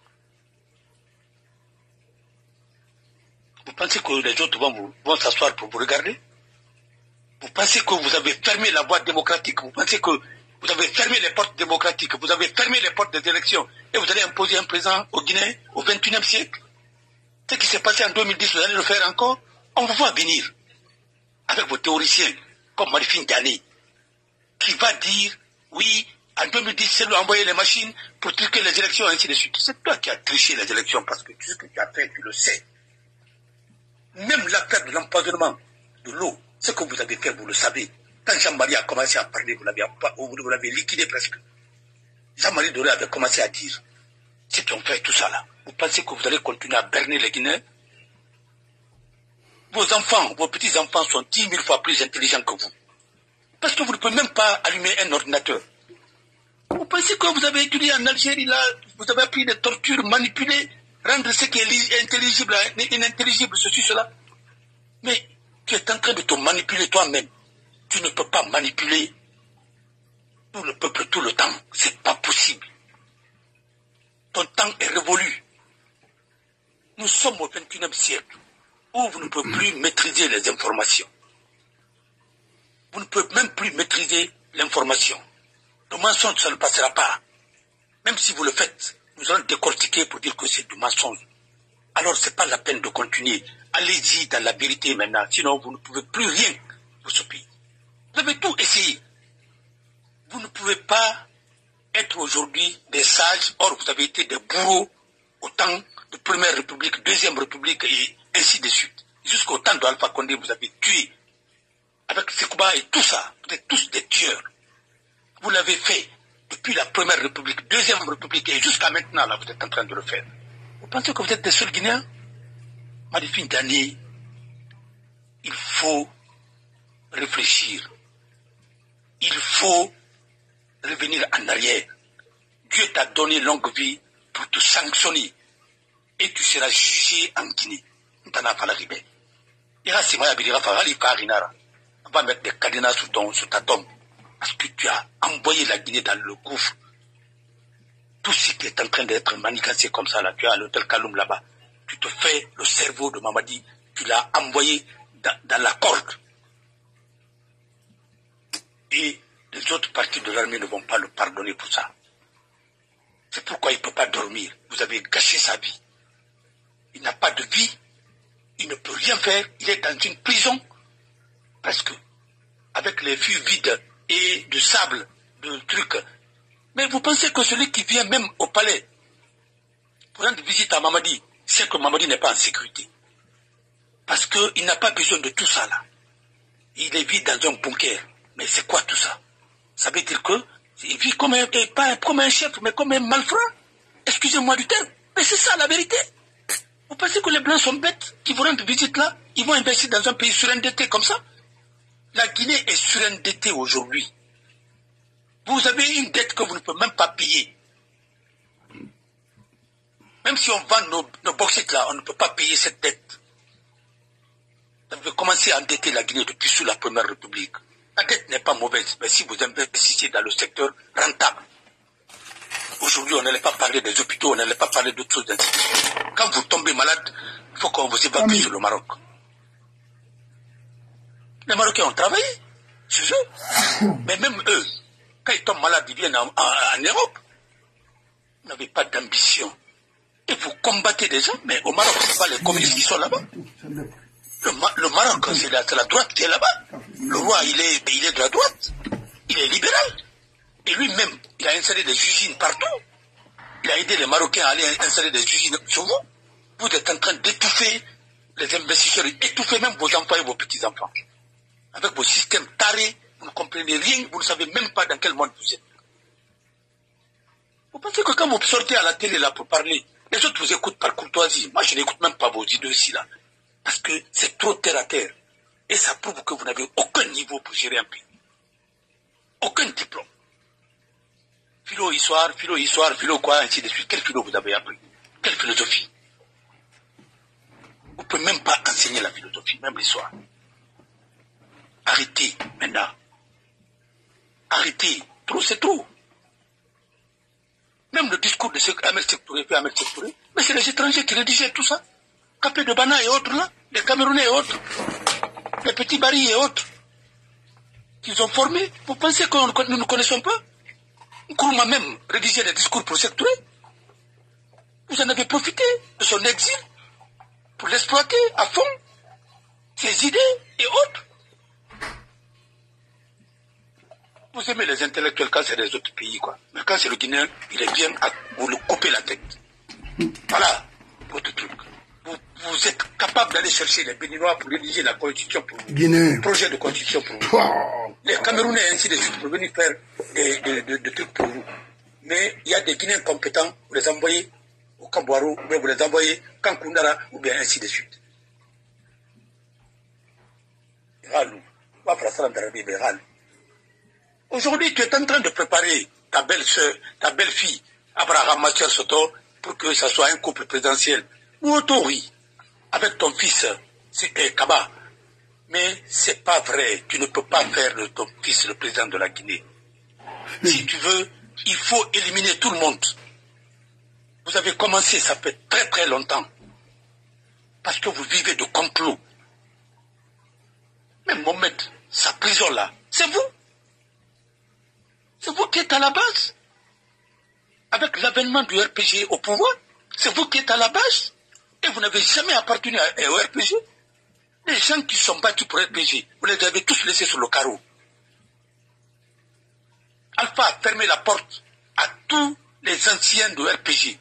Vous pensez que les autres vont, vont s'asseoir pour vous regarder? Vous pensez que vous avez fermé la voie démocratique? Vous pensez que vous avez fermé les portes démocratiques? Vous avez fermé les portes des élections et vous allez imposer un président au Guinée au vingt et unième siècle? Ce qui s'est passé en deux mille dix, vous allez le faire encore? On vous voit venir avec vos théoriciens comme Marifin Diané qui va dire oui, en deux mille dix, c'est lui envoyer les machines pour truquer les élections, ainsi de suite. C'est toi qui as triché les élections parce que tout ce que tu as fait, tu le sais. Même l'affaire de l'empoisonnement de l'eau, ce que vous avez fait, vous le savez. Quand Jean-Marie a commencé à parler, vous l'avez liquidé presque. Jean-Marie Doré avait commencé à dire, si tu as fait tout ça là, vous pensez que vous allez continuer à berner les Guinéens? Vos enfants, vos petits-enfants sont dix mille fois plus intelligents que vous. Parce que vous ne pouvez même pas allumer un ordinateur. Vous pensez que vous avez étudié en Algérie, là, vous avez appris des tortures, manipulées, rendre ce qui est intelligible, inintelligible, ceci, cela. Mais tu es en train de te manipuler toi-même. Tu ne peux pas manipuler tout le peuple tout le temps. C'est pas possible. Ton temps est révolu. Nous sommes au vingt et unième siècle où vous ne pouvez plus maîtriser les informations. Vous ne pouvez même plus maîtriser l'information. Le mensonge, ça ne passera pas. Même si vous le faites, nous allons décortiquer pour dire que c'est du mensonge. Alors, ce n'est pas la peine de continuer. Allez-y dans la vérité maintenant. Sinon, vous ne pouvez plus rien pour ce pays. Vous avez tout essayé. Vous ne pouvez pas être aujourd'hui des sages. Or, vous avez été des bourreaux au temps de Première République, Deuxième République et ainsi de suite. Jusqu'au temps d'Alpha Condé, vous avez tué. Avec Sekouba et tout ça, vous êtes tous des tueurs. Vous l'avez fait depuis la Première République, Deuxième République et jusqu'à maintenant, là, vous êtes en train de le faire. Vous pensez que vous êtes des seuls Guinéens? Marifin Diané, il faut réfléchir. Il faut revenir en arrière. Dieu t'a donné longue vie pour te sanctionner. Et tu seras jugé en Guinée. On va mettre des cadenas sur, ton, sur ta tombe. Parce que tu as envoyé la Guinée dans le gouffre. Tout ce qui est en train d'être manigancé comme ça, là, tu es à l'hôtel Kaloum là-bas. Tu te fais le cerveau de Mamadi, tu l'as envoyé dans, dans la corde. Et les autres parties de l'armée ne vont pas le pardonner pour ça. C'est pourquoi il ne peut pas dormir. Vous avez gâché sa vie. Il n'a pas de vie. Il ne peut rien faire. Il est dans une prison. Parce que, avec les fûts vides et du sable, de trucs. Mais vous pensez que celui qui vient même au palais pour rendre visite à Mamadi, c'est que Mamadi n'est pas en sécurité. Parce qu'il n'a pas besoin de tout ça là. Il est vit dans un bunker. Mais c'est quoi tout ça? Ça veut dire que il vit comme un, pas comme un chef, mais comme un malfrat. Excusez-moi du terme. Mais c'est ça la vérité. Vous pensez que les Blancs sont bêtes qui vous rendent visite là? Ils vont investir dans un pays surendetté comme ça? La Guinée est surendettée aujourd'hui. Vous avez une dette que vous ne pouvez même pas payer. Même si on vend nos, nos bauxites là, on ne peut pas payer cette dette. Vous avez commencé à endetter la Guinée depuis sous la Première République. La dette n'est pas mauvaise, mais si vous investissez dans le secteur rentable. Aujourd'hui, on n'allait pas parler des hôpitaux, on n'allait pas parler d'autres choses. Quand vous tombez malade, il faut qu'on vous évacue sur le Maroc. Les Marocains ont travaillé, c'est eux. Mais même eux, quand ils tombent malades, ils viennent en, en, en Europe. Vous n'avez pas d'ambition. Et vous combattez des gens, mais au Maroc, ce n'est pas les communistes qui sont là-bas. Le, le Maroc, c'est la, la droite qui est là-bas. Le roi, il est, il est de la droite. Il est libéral. Et lui-même, il a installé des usines partout. Il a aidé les Marocains à aller installer des usines sur vous. Vous êtes en train d'étouffer les investisseurs, étouffer même vos enfants et vos petits-enfants. Avec vos systèmes tarés, vous ne comprenez rien, vous ne savez même pas dans quel monde vous êtes. Vous pensez que quand vous sortez à la télé là pour parler, les autres vous écoutent par courtoisie. Moi, je n'écoute même pas vos idées ici là. Parce que c'est trop terre à terre. Et ça prouve que vous n'avez aucun niveau pour gérer un pays. Aucun diplôme. Philo, histoire, philo, histoire, philo quoi, ainsi de suite. Quelle philo vous avez appris? Quelle philosophie? Vous ne pouvez même pas enseigner la philosophie, même l'histoire. Arrêtez maintenant. Arrêtez. Trop, c'est trop. Même le discours de Ahmed Sékou Touré, Ahmed Sékou Touré, mais c'est les étrangers qui rédigeaient tout ça. Capé de Bana et autres là, les Camerounais et autres, les petits Barry et autres, qu'ils ont formés. Vous pensez que nous ne connaissons pas? Nkrumah même rédigeait des discours pour Sékou Touré. Vous en avez profité de son exil pour l'exploiter à fond, ses idées et autres. Vous aimez les intellectuels quand c'est des autres pays, quoi. Mais quand c'est le Guinéen, il est bien à vous le couper la tête. Voilà votre truc. Vous, vous êtes capable d'aller chercher les Béninois pour rédiger la constitution pour vous. Guinée. Projet de constitution pour vous. Wow. Les Camerounais ainsi de suite pour venir faire des, des, des, des trucs pour vous. Mais il y a des Guinéens compétents, vous les envoyez au Camboiro, ou bien vous les envoyez au Cancundara, ou bien ainsi de suite. Ralou. Aujourd'hui, tu es en train de préparer ta belle-sœur, ta belle-fille, Abraham Mathieu Soto, pour que ça soit un couple présidentiel. Ou oui, avec ton fils, c'est Kaba. Mais c'est pas vrai. Tu ne peux pas faire de ton fils le président de la Guinée. Si tu veux, il faut éliminer tout le monde. Vous avez commencé, ça fait très très longtemps. Parce que vous vivez de complot. Même Mohamed, sa prison là, c'est vous. C'est vous qui êtes à la base. Avec l'avènement du R P G au pouvoir, c'est vous qui êtes à la base. Et vous n'avez jamais appartenu au R P G. Les gens qui sont battus pour R P G, vous les avez tous laissés sur le carreau. Alpha a fermé la porte à tous les anciens de R P G.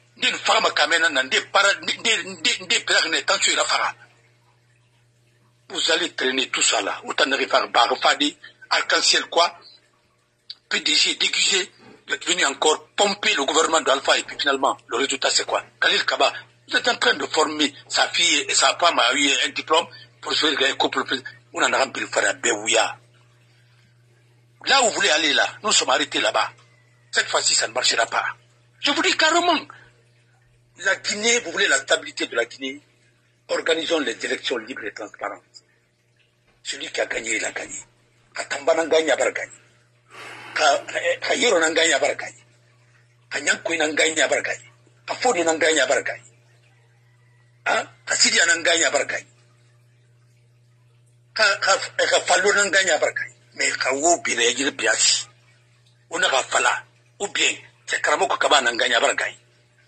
Vous allez traîner tout ça là. Autant de faire Barfadi, Arc-en-Ciel quoi. P D G déguisé, il est venu encore pomper le gouvernement d'Alpha et puis finalement, le résultat c'est quoi? Khalil Kaba, vous êtes en train de former sa fille et sa femme a eu un diplôme pour se faire un couple. On en a rempli le faire à Béouya. Là où vous voulez aller là, nous sommes arrêtés là-bas. Cette fois-ci, ça ne marchera pas. Je vous dis carrément, la Guinée, vous voulez la stabilité de la Guinée, organisons les élections libres et transparentes. Celui qui a gagné, il a gagné. Katamba n'a gagné, il a gagné. Kayero n'a gagné, il a gagné. Kanyankoui n'a gagné, il a gagné. Kafodi n'a gagné, il a gagné. Kasidia n'a gagné, il a gagné. Kafalo n'a gagné, il a gagné. Mais Kawo Bire, il est bien si. On a Fala, ou bien, c'est Karamoko Kaba n'a gagné, il a gagné.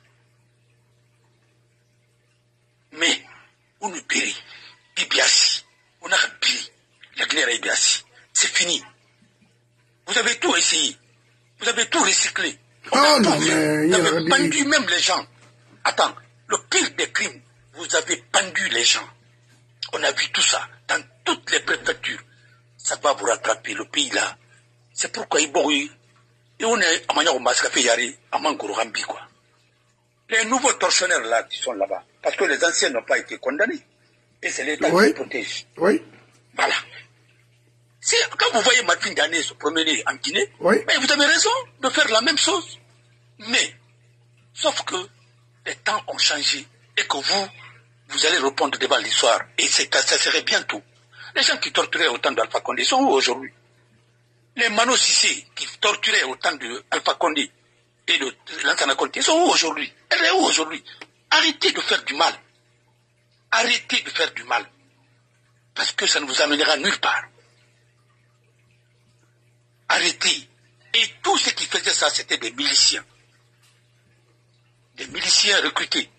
Mais, on nous périt, Bibiasi, on a pris, la Guinée est Bibiasi, c'est fini. Vous avez tout essayé, vous avez tout recyclé. On a oh, tout non, fait. mais Vous avez dit... pendu même les gens. Attends, le pire des crimes, vous avez pendu les gens. On a vu tout ça dans toutes les préfectures. Ça va vous rattraper, le pays là. C'est pourquoi il boit. Et on est à Maniago Maskafé Yari, à Mangourambi quoi. Les nouveaux tortionnaires là qui sont là-bas, parce que les anciens n'ont pas été condamnés. Et c'est l'État oui. qui les protège. Oui. Voilà. Quand vous voyez Martin Dané se promener en Guinée, oui. mais vous avez raison de faire la même chose. Mais, sauf que les temps ont changé et que vous, vous allez répondre devant l'histoire. Et ça serait bientôt. Les gens qui torturaient autant d'Alpha Condé sont où aujourd'hui? Les Mano Sissé qui torturaient autant d'Alpha Condé et de Lansana Conté sont où aujourd'hui? Elle est où aujourd'hui? Arrêtez de faire du mal. Arrêtez de faire du mal. Parce que ça ne vous amènera nulle part. Arrêtez. Et tous ceux qui faisaient ça, c'était des miliciens. Des miliciens recrutés.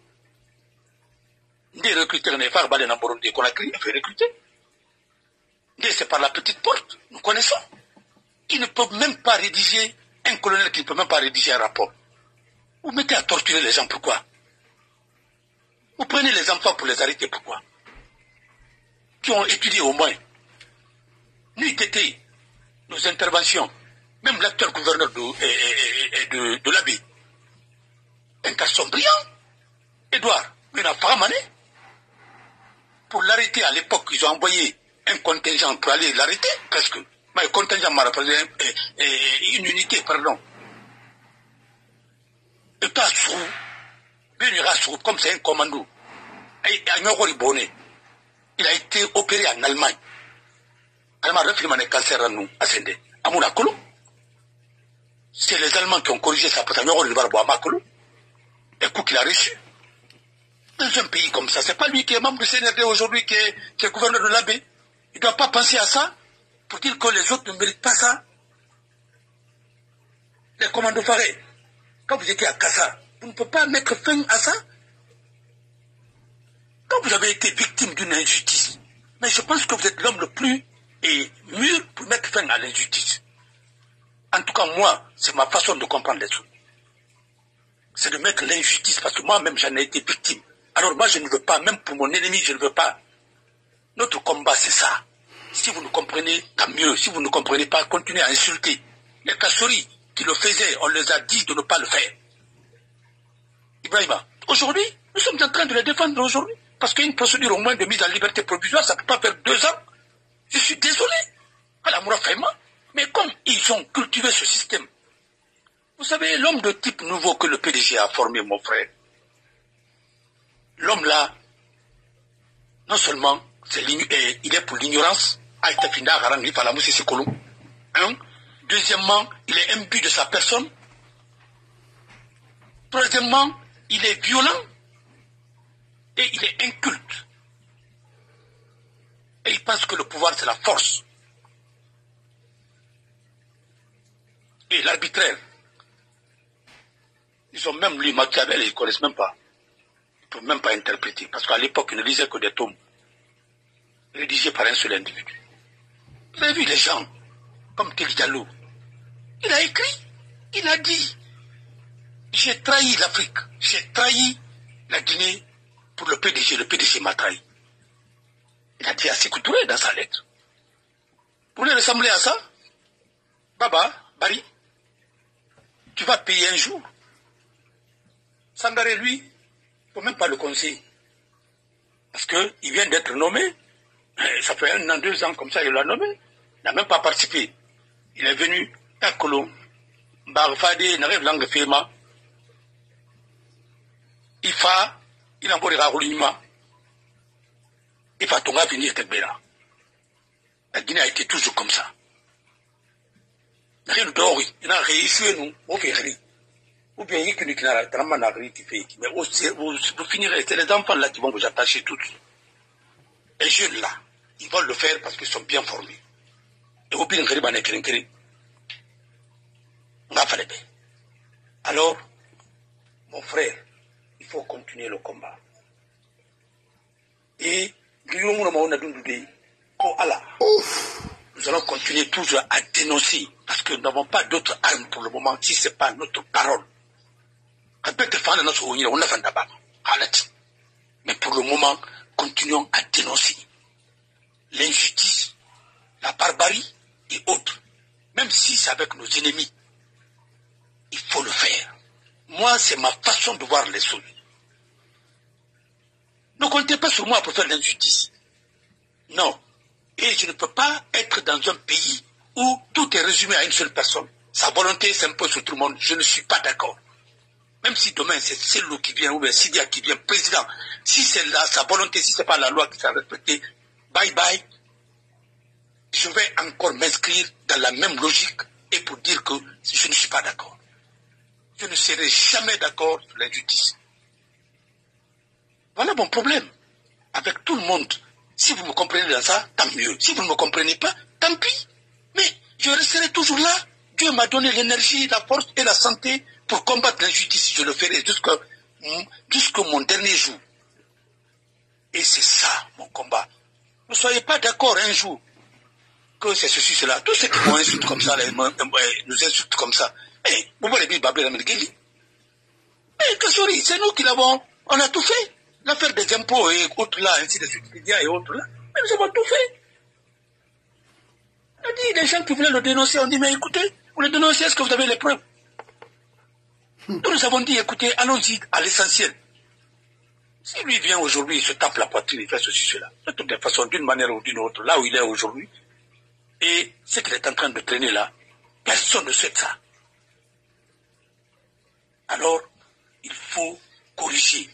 Des recruteurs n'est pas balé dans Burundi qu'on a créé, fait recruter. C'est par la petite porte, nous connaissons. Ils ne peuvent même pas rédiger, un colonel qui ne peut même pas rédiger un rapport. Vous mettez à torturer les gens, pourquoi? Vous prenez les enfants pour les arrêter, pourquoi? Qui ont étudié au moins. Nuit été, nos interventions, même l'actuel gouverneur de, de, de, de l'Abbé, un garçon brillant, Edouard, il n'a pas ramené. Pour l'arrêter à l'époque, ils ont envoyé un contingent pour aller l'arrêter, presque. Mais le contingent m'a représenté une unité, pardon. Et pas sous, bien sous, comme c'est un commando. Et il a été opéré en Allemagne. Allemagne a fait un cancer à nous, à Sendé, à Mounakolo. C'est les Allemands qui ont corrigé ça, parce qu'il va boire Makolo. Et coup qu'il a reçu. Dans un pays comme ça, c'est pas lui qui est membre du C N R D aujourd'hui, qui est, qui est gouverneur de l'Abbé. Il ne doit pas penser à ça pour dire que les autres ne méritent pas ça. Les commandos farés, quand vous étiez à Kassa, vous ne pouvez pas mettre fin à ça. Quand vous avez été victime d'une injustice, mais je pense que vous êtes l'homme le plus et mûr pour mettre fin à l'injustice. En tout cas, moi, c'est ma façon de comprendre les choses. C'est de mettre l'injustice, parce que moi-même, j'en ai été victime. Alors moi, je ne veux pas, même pour mon ennemi, je ne veux pas. Notre combat, c'est ça. Si vous nous comprenez, tant mieux. Si vous ne comprenez pas, continuez à insulter. Les Kassori qui le faisaient, on les a dit de ne pas le faire. Ibrahima, aujourd'hui, nous sommes en train de les défendre aujourd'hui. Parce qu'une procédure au moins de mise en liberté provisoire, ça ne peut pas faire deux ans. Je suis désolé. À la Mourafaïma. Mais comme ils ont cultivé ce système, vous savez, l'homme de type nouveau que le P D G a formé, mon frère, l'homme là, non seulement c'est il est pour l'ignorance, hein? Deuxièmement, il est imbu de sa personne. Troisièmement, il est violent et il est inculte. Et il pense que le pouvoir c'est la force. Et l'arbitraire. Ils ont même lu Machiavel et ils ne connaissent même pas. Ils ne peuvent même pas interpréter. Parce qu'à l'époque, ils ne lisaient que des tomes rédigés par un seul individu. Vous avez vu les gens, comme Teli Diallo. Il a écrit, il a dit, j'ai trahi l'Afrique, j'ai trahi la Guinée pour le P D G, le P D G m'a trahi. Il a dit à Sékou Touré dans sa lettre. Vous voulez ressembler à ça? Baba, Bari, tu vas payer un jour. Sangaré, lui, il ne faut même pas le conseiller. Parce qu'il vient d'être nommé. Ça fait un an, deux ans comme ça, il l'a nommé. Il n'a même pas participé. Il est venu à Kolo. Barfade, n'arrive langue Fema. Il fa, il envoie les Raroulima. Il va tomber à venir Tegbera. La Guinée a été toujours comme ça. Rien de d'ori. Il a réussi, nous, au Ferri. Ou bien il y a quelqu'un qui a tellement qui fait. Mais vous finirez, c'est les enfants là qui vont vous attacher tous. Les jeunes là, ils vont le faire parce qu'ils sont bien formés. Et au pire, on va faire alors, mon frère, il faut continuer le combat. Et nous allons continuer toujours à dénoncer parce que nous n'avons pas d'autres armes pour le moment si ce n'est pas notre parole. Mais pour le moment, continuons à dénoncer l'injustice, la barbarie et autres. Même si c'est avec nos ennemis, il faut le faire. Moi, c'est ma façon de voir les choses. Ne comptez pas sur moi pour faire l'injustice. Non. Et je ne peux pas être dans un pays où tout est résumé à une seule personne. Sa volonté s'impose sur tout le monde. Je ne suis pas d'accord. même si demain c'est Cellou qui vient, ou bien Sidia qui vient président, si c'est sa volonté, si c'est pas la loi qui sera respectée, bye bye, je vais encore m'inscrire dans la même logique et pour dire que je ne suis pas d'accord. Je ne serai jamais d'accord sur l'injustice. Voilà mon problème. Avec tout le monde. Si vous me comprenez dans ça, tant mieux. Si vous ne me comprenez pas, tant pis. Mais je resterai toujours là. Dieu m'a donné l'énergie, la force et la santé pour combattre l'injustice. Je le ferai jusqu'à jusqu'à mon dernier jour. Et c'est ça mon combat. Ne soyez pas d'accord un jour que c'est ceci, cela. Tous ceux qui nous insultent comme ça, nous insultent comme ça. Eh, vous voyez bien Babel Amelgeli. Eh, Kassori, c'est nous qui l'avons. On a tout fait. L'affaire des impôts et autres là, ainsi de suite, et autres là. Mais nous avons tout fait. On a dit, les gens qui voulaient le dénoncer, on dit, mais écoutez, vous le dénoncez, est-ce que vous avez les preuves? Nous nous avons dit, écoutez, allons-y à l'essentiel. Si lui vient aujourd'hui, il se tape la poitrine, il fait ceci, cela. De toutes les façons, d'une manière ou d'une autre, là où il est aujourd'hui, et ce qu'il est en train de traîner là, personne ne souhaite ça. Alors, il faut corriger.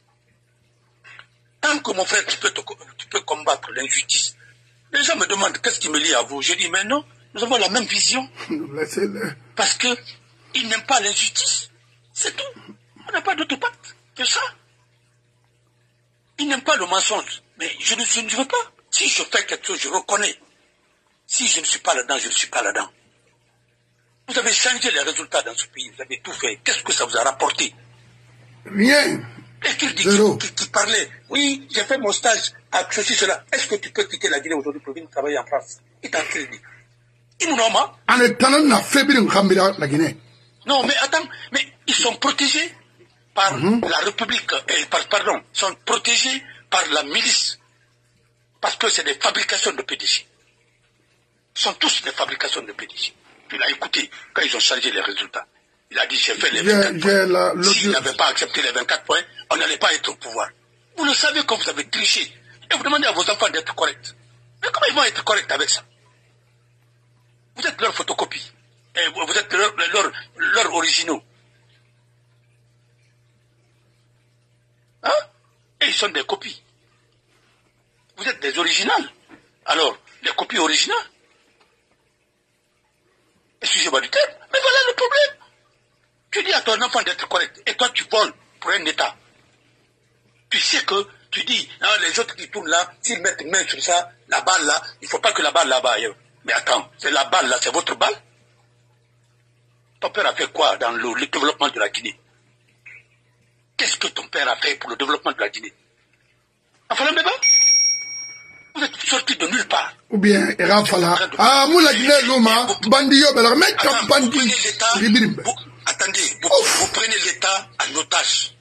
Tant que mon frère, tu peux, te, tu peux combattre l'injustice. Les gens me demandent qu'est-ce qui me lie à vous. Je dis, mais non, nous avons la même vision. Parce qu'ils n'aiment pas l'injustice. C'est tout. On n'a pas d'autre pacte que ça. Ils n'aiment pas le mensonge. Mais je ne, je ne veux pas. Si je fais quelque chose, je reconnais. Si je ne suis pas là-dedans, je ne suis pas là-dedans. Vous avez changé les résultats dans ce pays. Vous avez tout fait. Qu'est-ce que ça vous a rapporté? Rien. Et qui, dit, qui, qui parlait, oui, j'ai fait mon stage à ceci, cela. Est-ce que tu peux quitter la Guinée aujourd'hui pour venir travailler en France? Il t'a crédit. Il nous nomme. La Guinée. Non, mais attends, mais ils sont protégés par mm-hmm. la République, et par, pardon, sont protégés par la milice. Parce que c'est des fabrications de P D G. Ils sont tous des fabrications de P D G. Tu l'as écouté quand ils ont changé les résultats. Il a dit, j'ai fait les vingt-quatre points. S'il n'avait pas accepté les vingt-quatre points, on n'allait pas être au pouvoir. Vous le savez quand vous avez triché. Et vous demandez à vos enfants d'être corrects. Mais comment ils vont être corrects avec ça? Vous êtes leur photocopie. Et vous êtes leurs leur, leur originaux. Hein? Et ils sont des copies. Vous êtes des originales. Alors, les copies originales. Excusez-moi du terme. Mais voilà le problème. Tu dis à ton enfant d'être correct, et toi tu voles pour un État. Tu sais que, tu dis, hein, les autres qui tournent là, s'ils mettent main sur ça, la balle là, il ne faut pas que la balle là-bas aille. Mais attends, c'est la balle là, c'est votre balle? Ton père a fait quoi dans le, le développement de la Guinée? Qu'est-ce que ton père a fait pour le développement de la Guinée? Enfin, le débat? Vous êtes sortis de nulle part. Ou bien, il a fallu. Ah, moi la Guinée, Loma, Bandio, ben alors, mec, comme Bandi. Attendez, vous, vous prenez l'État en otage.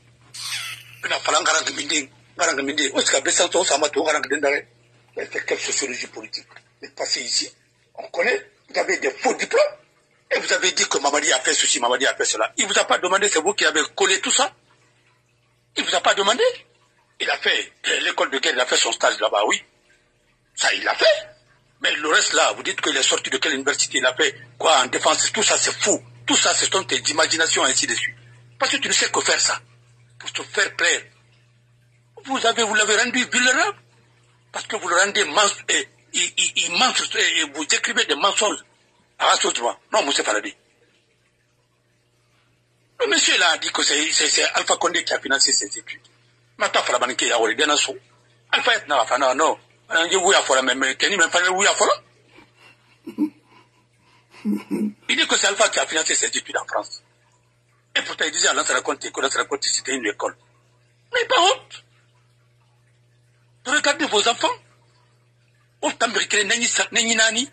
C'est quelle sociologie politique? Vous êtes passé ici, on connaît, vous avez des faux diplômes, et vous avez dit que Mamadi a fait ceci, Mamadi a fait cela. Il ne vous a pas demandé, c'est vous qui avez collé tout ça? Il ne vous a pas demandé? Il a fait l'école de guerre, il a fait son stage là-bas, oui. Ça, il l'a fait. Mais le reste là, vous dites qu'il est sorti de quelle université? Il a fait quoi en défense? Tout ça, c'est fou. Tout ça, ce sont tes imaginations, ainsi de suite. Parce que tu ne sais que faire ça. Pour te faire plaire. Vous avez, vous l'avez rendu vulnérable. Parce que vous le rendez mensonge, et, et, et, et, et vous écrivez des mensonges. À Rassoudouan. Non, Moussa Faladi. Le monsieur là a dit que c'est Alpha Condé qui a financé ses études. Maintenant, il faut la qui a oublié bien sûr. Alpha est non, non, non. On dit oui à Fola, mais Kenny même pas oui à Fola. Il dit que c'est Alpha qui a financé ses études en France. Et pourtant, il disait à l'ancien raconte que l'ancien raconte c'était une école. Mais pas honte. Regardez vos enfants. Autant américains, n'ayez nani.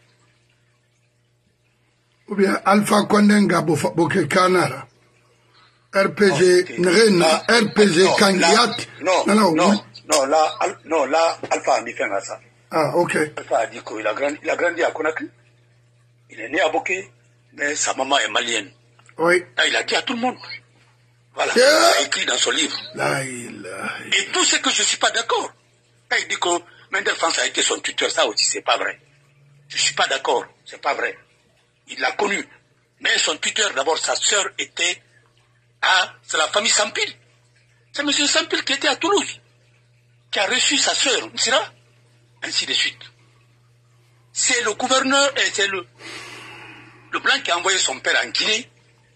Ou bien Alpha Kondenga Boke Kanara. R P G, Nrena, R P G Kangiat. Non, non, non, non, là, non, là, Alpha a mis fin à ça. Ah, ok. Alpha a dit qu'il a grandi, il a grandi à Conakry. Il est né à Boké, mais sa maman est malienne. Oui. Là, il a dit à tout le monde. Voilà, yeah. Il a écrit dans son livre. Là, il a... Et tout ce que je ne suis pas d'accord. Quand il dit que Mendel France a été son tuteur, ça aussi, c'est pas vrai. Je ne suis pas d'accord, c'est pas vrai. Il l'a connu. Mais son tuteur, d'abord, sa sœur était Ah, c'est la famille Sampil. C'est M. Sampil qui était à Toulouse, qui a reçu sa sœur, Nsira, ainsi de suite. C'est le gouverneur, et c'est le, le blanc qui a envoyé son père en Guinée.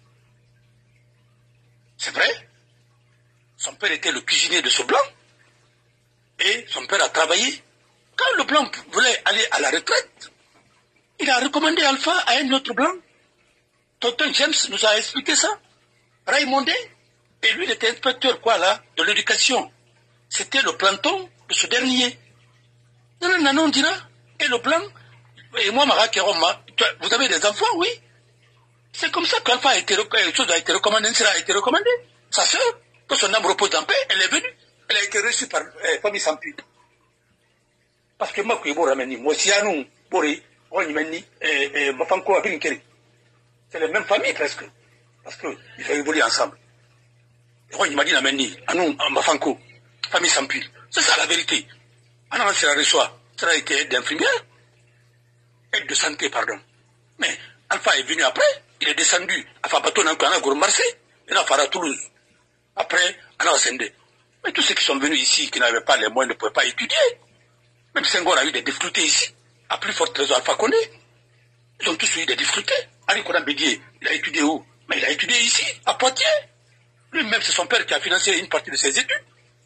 C'est vrai. Son père était le cuisinier de ce blanc. Et son père a travaillé. Quand le blanc voulait aller à la retraite, il a recommandé Alpha à un autre blanc. Tonton James nous a expliqué ça. Raymondé. Et lui, il était inspecteur, quoi, là, de l'éducation. C'était le planton de ce dernier. Non, non, non, on dira. Et le blanc, et moi, Mara Keroma, vous avez des enfants, oui. C'est comme ça qu'Alpha a été, chose a été recommandé, a été recommandé. Sa sœur, que son âme repose en paix, elle est venue. Elle a été reçue par eh, famille Sampi. Parce que moi, je suis rameni, moi, si à nous, Bori, Ronimeni, et Mafanko Abinkeri. C'est la même famille presque. Parce qu'ils ont évolué ensemble. Ronimani Nameni, à nous, Mafanko, famille Sampi. C'est ça la vérité. Anna sera reçoit, ça a été aide d'infirmière, aide de santé, pardon. Mais Alpha est venu après, il est descendu à Fabaton, à Gour Marseille, et à Fara Toulouse. Après, à Sende. Mais tous ceux qui sont venus ici, qui n'avaient pas les moyens, ne pouvaient pas étudier. Même Senghor a eu des difficultés ici. À plus forte raison, Alpha Condé. Ils ont tous eu des difficultés. Ali Konan Bédié, il a étudié où? Mais il a étudié ici, à Poitiers. Lui-même, c'est son père qui a financé une partie de ses études.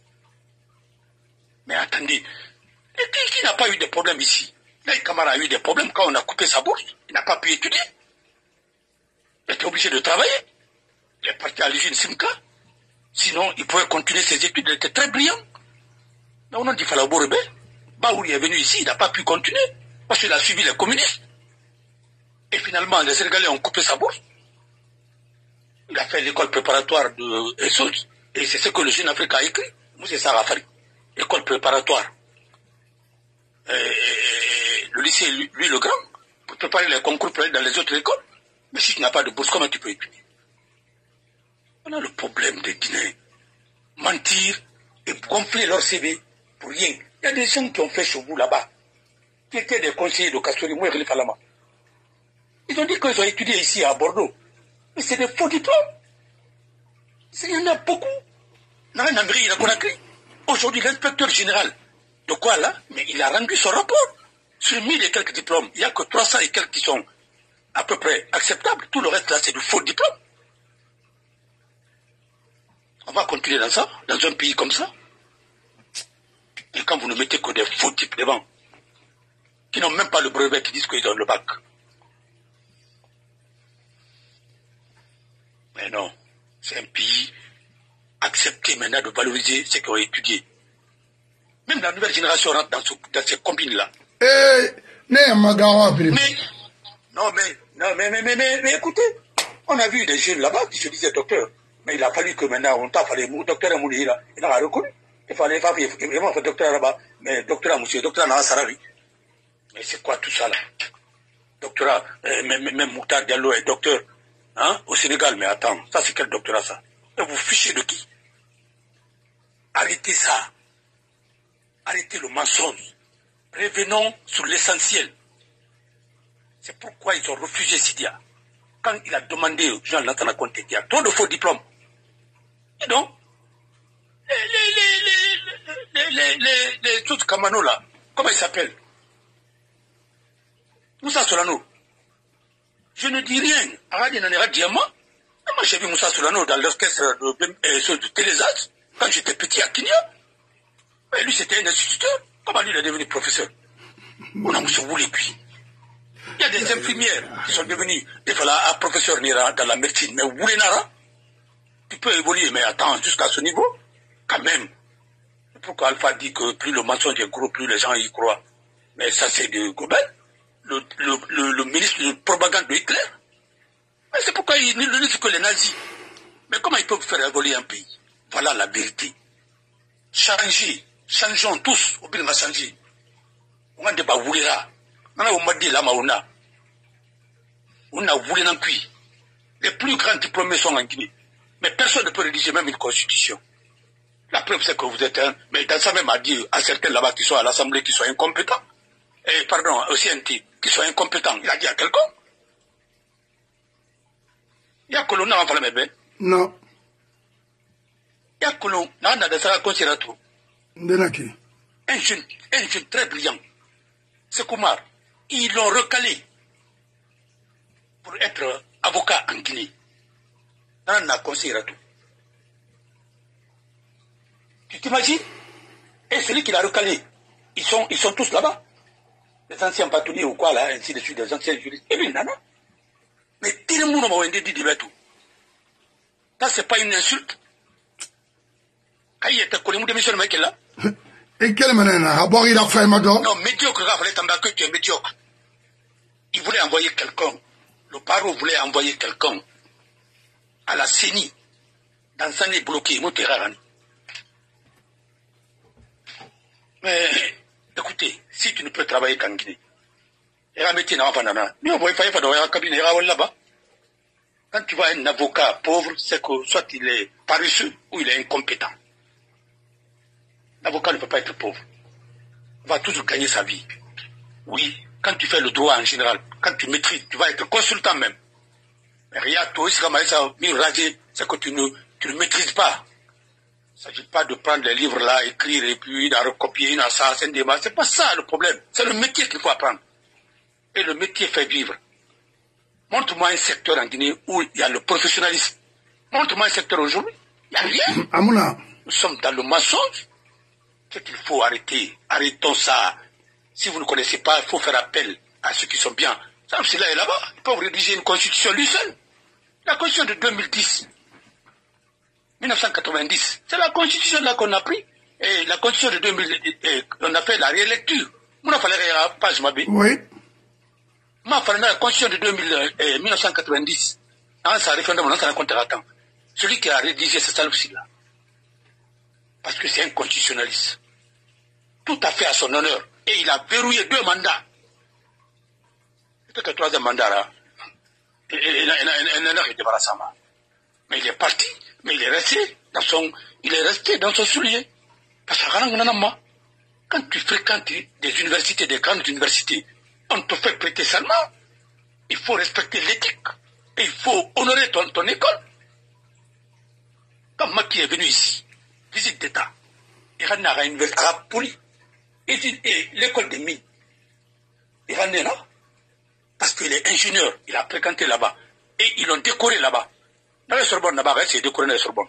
Mais attendez, et qui, qui n'a pas eu de problème ici? Là, Kamara a eu des problèmes quand on a coupé sa bourse. Il n'a pas pu étudier. Il était obligé de travailler. Il est parti à l'usine Simca. Sinon, il pouvait continuer ses études. Il était très brillant. Mais on a dit Falabo Rebé. Baouri est venu ici, il n'a pas pu continuer. Parce qu'il a suivi les communistes. Et finalement, les Sénégalais ont coupé sa bourse. Il a fait l'école préparatoire de Essos. Et c'est ce que le Jeune Afrique a écrit. Moussa Sarafari. École préparatoire. Et, et, le lycée, lui, lui le grand, pour préparer les concours pour aller dans les autres écoles. Mais si tu n'as pas de bourse, comment tu peux étudier? On a le problème des Guinéens. Mentir et gonfler leur C V pour rien. Il y a des gens qui ont fait chez vous là-bas, qui étaient des conseillers de Kastori, moi et Falama. Ils ont dit qu'ils ont étudié ici à Bordeaux. Mais c'est des faux diplômes. Il y en a beaucoup. Il a Conakry. Aujourd'hui, l'inspecteur général de quoi là? Mais il a rendu son rapport. Sur mille et quelques diplômes, il n'y a que trois cents et quelques qui sont à peu près acceptables. Tout le reste là, c'est du faux diplôme. On va continuer dans ça, dans un pays comme ça. Et quand vous ne mettez que des faux types devant, qui n'ont même pas le brevet, qui disent qu'ils ont le bac. Mais non, c'est un pays accepté maintenant de valoriser ceux qui ont étudié. Même la nouvelle génération rentre dans, ce, dans ces combines-là. Eh, mais, non, mais, non, mais, mais, mais, mais, mais écoutez, on a vu des jeunes là-bas qui se disaient docteur. Mais il a fallu que maintenant, on t'a fallu, docteur Moulira, il n'a pas reconnu. Il fallait faire, vraiment faire docteur là-bas. Mais docteur Moussé, docteur Nara Sarawi. Mais c'est quoi tout ça là? Doctorat, euh, même, même Mouktar Diallo est docteur, hein, au Sénégal. Mais attends, ça c'est quel doctorat ça? Et vous fichez de qui? Arrêtez ça. Arrêtez le mensonge. Revenons sur l'essentiel. C'est pourquoi ils ont refusé Sidia. Quand il a demandé aux gens Lantana Conté, il y a trop de faux diplômes. Et donc, les, les, les, les, les, les, les, les choses Kamano là, comment ils s'appellent? Moussa Solano. Je ne dis rien. Aradi Nanera Diamant. Moi j'ai vu Moussa Solano dans l'orchestre de, de, de Télésas quand j'étais petit à Kenya. Mais lui c'était un instituteur. Comment lui il est devenu professeur? On a Moussa Wouli puis. Il y a des infirmières qui sont devenues des fois professeurs dans la médecine. Mais Wouli Nara, tu peux évoluer, mais attends, jusqu'à ce niveau, quand même. Pourquoi Alpha dit que plus le mensonge est gros, plus les gens y croient? Mais ça c'est de Gobel, le, le, le, le ministre de propagande de Hitler. Mais c'est pourquoi il ne dit que les nazis. Mais comment ils peuvent faire évoluer un pays? Voilà la vérité. Changer, changeons tous, au bien changer. On a des bavouliras. On a dit là, on a. On a voulu non plus. Les plus grands diplômés sont en Guinée. Mais personne ne peut rédiger même une constitution. La preuve, c'est que vous êtes un. Mais dans ça même, a dit à certains là-bas qui sont à l'Assemblée qui sont incompétents. Et pardon, au C N T, qui sont incompétents. Il a dit à quelqu'un. Il y a que l'on a en fait, non. Il y a que l'on a de ça considéré tout. Un jeune, un jeune très brillant. C'est Koumar. Ils l'ont recalé pour être avocat en Guinée. On a considéré tout. Tu t'imagines? Et celui qui l'a recalé, ils sont, ils sont tous là-bas. Les anciens bâtonniers ou quoi là, ainsi de suite, des anciens juristes. Et bien, non, non. Mais tout le monde m'a dit de tout. Ça, c'est pas une insulte. Quand il était connu, de monsieur le mec là. Et quelle manière? À boire, il a fait madame. Non, médiocre, il fallait t'embarquer que tu es médiocre. Il voulait envoyer quelqu'un. Le paro voulait envoyer quelqu'un à la C E N I dans sa nez bloqué, Monterrey. Mais écoutez, si tu ne peux travailler qu'en Guinée, là-bas, quand tu vois un avocat pauvre, c'est que soit il est paresseux ou il est incompétent. L'avocat ne peut pas être pauvre. Il va toujours gagner sa vie. Oui, quand tu fais le droit en général, quand tu maîtrises, tu vas être consultant même. Mais rien, toi aussi, comme ça, c'est que tu ne, tu ne maîtrises pas. Il ne s'agit pas de prendre les livres là, écrire et puis d'en recopier, dans ça, c'est un débat. C'est pas ça le problème. C'est le métier qu'il faut apprendre. Et le métier fait vivre. Montre-moi un secteur en Guinée où il y a le professionnalisme. Montre-moi un secteur aujourd'hui. Il n'y a rien. Amouna. Nous sommes dans le mensonge. C'est qu'il faut arrêter. Arrêtons ça. Si vous ne connaissez pas, il faut faire appel à ceux qui sont bien. Ça, c'est là et là-bas. Ils peuvent rédiger une constitution lui seul. La constitution de deux mille dix. mille neuf cent quatre-vingt-dix. C'est la constitution là qu'on a pris. Et la constitution de deux mille, et on a fait la rélecture. On a fait la page Mabé. Oui. On a fait la constitution de deux mille, eh, mille neuf cent quatre-vingt-dix. Dans sa référendum, on a compté à temps. Celui qui a rédigé ce salopie là. Parce que c'est un constitutionnaliste. Tout à fait à son honneur. Et il a verrouillé deux mandats. Peut-être le troisième mandat là. Et il en a débarrassé. Mais il est parti. Mais il est resté dans son, il est resté dans son soulier. Parce que quand tu fréquentes des universités, des grandes universités, on te fait prêter serment. Il faut respecter l'éthique. Et il faut honorer ton, ton école. Comme moi qui est venu ici, visite d'État, il y a une université arabe poli. Et l'école des mines, il y a là. Parce qu'il est ingénieur, il a fréquenté là-bas. Et ils l'ont décoré là-bas. Dans les Sorbonne, là-bas, c'est décoré dans les Sorbonne.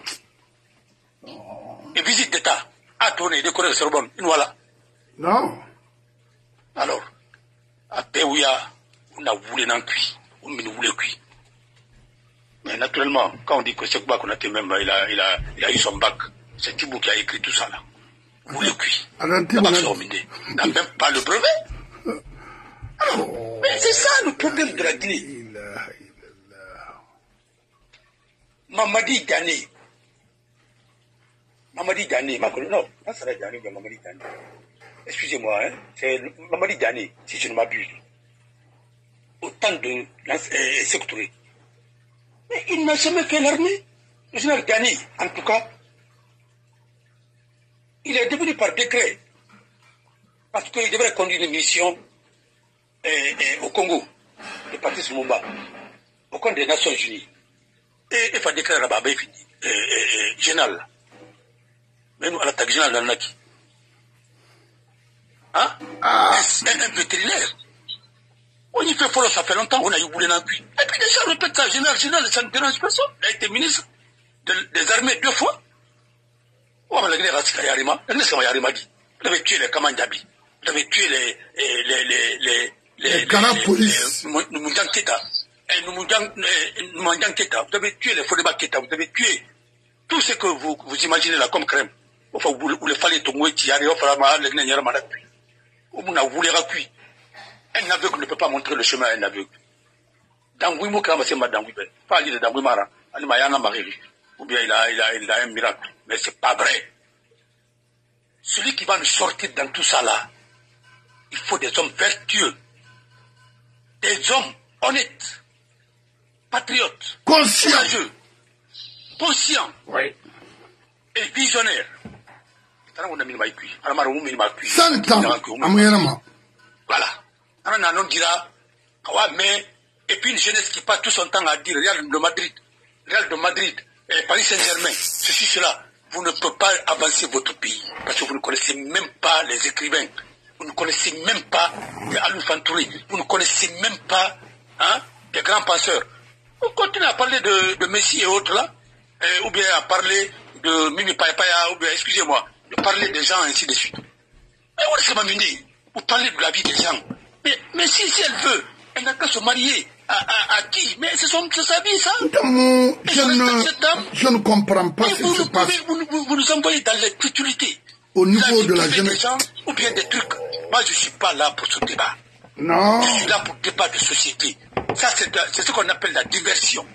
Et visite d'État, a tourné, décoré les Sorbonne. Voilà. Non. Alors, à Péouya, on a voulu n'en cuit. On ne voulait cuit. Mais naturellement, quand on dit que c'est quoi qu'on a été même, il a, il a, il a eu son bac. C'est Thibaut qui a écrit tout ça là. Vous le cuit. Alors, Thibaut n'a même pas le brevet. Alors, mais c'est ça le problème de la Guinée. Mamadi Dani. Mamadi Dani, non, ça serait Dani, mais Mamadi Dani. Excusez-moi, hein, c'est Mamadi Dani, si je ne m'abuse. Autant de euh, sectorés. Mais il n'a jamais fait l'armée. Le général Dani, en tout cas, il est devenu par décret. Parce qu'il devrait conduire une mission euh, euh, au Congo, le parti Lumumba, au compte des Nations Unies. Et il faut déclarer là-bas, il fini. Général. Mais nous, à l'attaque générale dans le Naki. Hein? Ah. Un, un vétérinaire. On y fait follow, ça fait longtemps, on a eu boulé dans le puits. Et puis déjà, on répète ça, général, général, ça ne dérange personne. Il a été ministre de, des armées deux fois. On va la Rasika Yarima. La Rasika Yarima dit. Vous avez tué les Kamandabi. Vous avez tué les. les. les. les. les. les canards police. Nous nous Keta. Vous avez tué les Fodeba Keta. Vous avez tué tout ce que vous, vous imaginez là comme crème. Enfin, vous le fallait tomber, il y a des offres à la Guinée, on a voulu racuire. Un aveugle ne peut pas montrer le chemin à un aveugle. Dans Wimo Kramassé, madame Wibel. Pas l'île dans Wimara. Alimayana Marie. Ou bien il a, il a, il a un miracle. Mais c'est pas vrai. Celui qui va nous sortir dans tout ça là, il faut des hommes vertueux. Des hommes honnêtes. Patriotes. Conscients. Courageux. Conscients. Oui. Et visionnaires. Cent ans. Amouyarama. Voilà. On a dira, mais, et puis une jeunesse qui passe tout son temps à dire Real de Madrid, Real de Madrid, eh, Paris Saint-Germain, ceci, cela. Vous ne pouvez pas avancer votre pays parce que vous ne connaissez même pas les écrivains. Vous ne connaissez même pas Alouf Antouré. Vous ne connaissez même pas hein, les grands penseurs. Vous continuez à parler de, de Messi et autres là, eh, ou bien à parler de Mimi Paya, ou bien, excusez-moi, de parler des gens ainsi de suite. Mais vous parlez de la vie des gens. Mais, mais si, si elle veut, elle n'a qu'à se marier. À, à, à qui? Mais c'est sa vie, ça. Je, ne, je ne comprends pas ce qui se passe. Vous, vous, vous nous envoyez dans les futilités. Au niveau de la jeunesse. Gens, ou bien des trucs. Moi, je ne suis pas là pour ce débat. Non. Je suis là pour le débat de société. Ça, c'est ce qu'on appelle la diversion.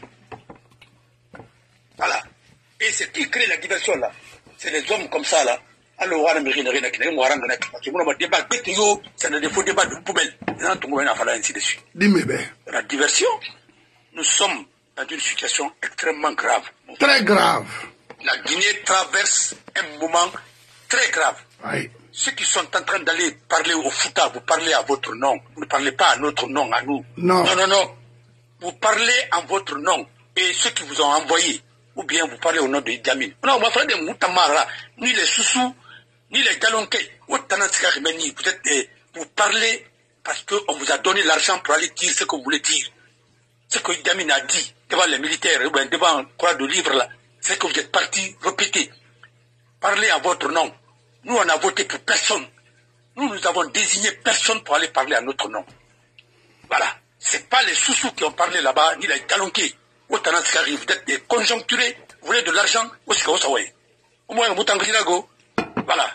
Voilà. Et c'est qui crée la diversion, là? C'est les hommes comme ça, là. Alors, on a un débat, c'est un faux débat de poubelle. Ainsi de suite. La diversion, nous sommes dans une situation extrêmement grave. Très grave. La Guinée traverse un moment très grave. Oui. Ceux qui sont en train d'aller parler au Fouta, vous parlez à votre nom. Vous ne parlez pas à notre nom, à nous. Non. Non, non, non. Vous parlez en votre nom. Et ceux qui vous ont envoyé, ou bien vous parlez au nom de Idi Amin. Non, on va faire des Moutamara, ni les Soussous, ni les Galonquais. Vous êtes, vous parlez parce qu'on vous a donné l'argent pour aller dire ce que vous voulez dire. Ce que Idi Amin a dit devant les militaires, ou bien devant quoi de livre là, c'est que vous êtes parti répéter. Parlez à votre nom. Nous, on a voté pour personne. Nous, nous avons désigné personne pour aller parler à notre nom. Voilà. Ce n'est pas les Soussous qui ont parlé là-bas, ni les Galonquais. Vous êtes des conjoncturés, vous voulez de l'argent, où est-ce que vous savez? Au moins, vous t'en go. Voilà.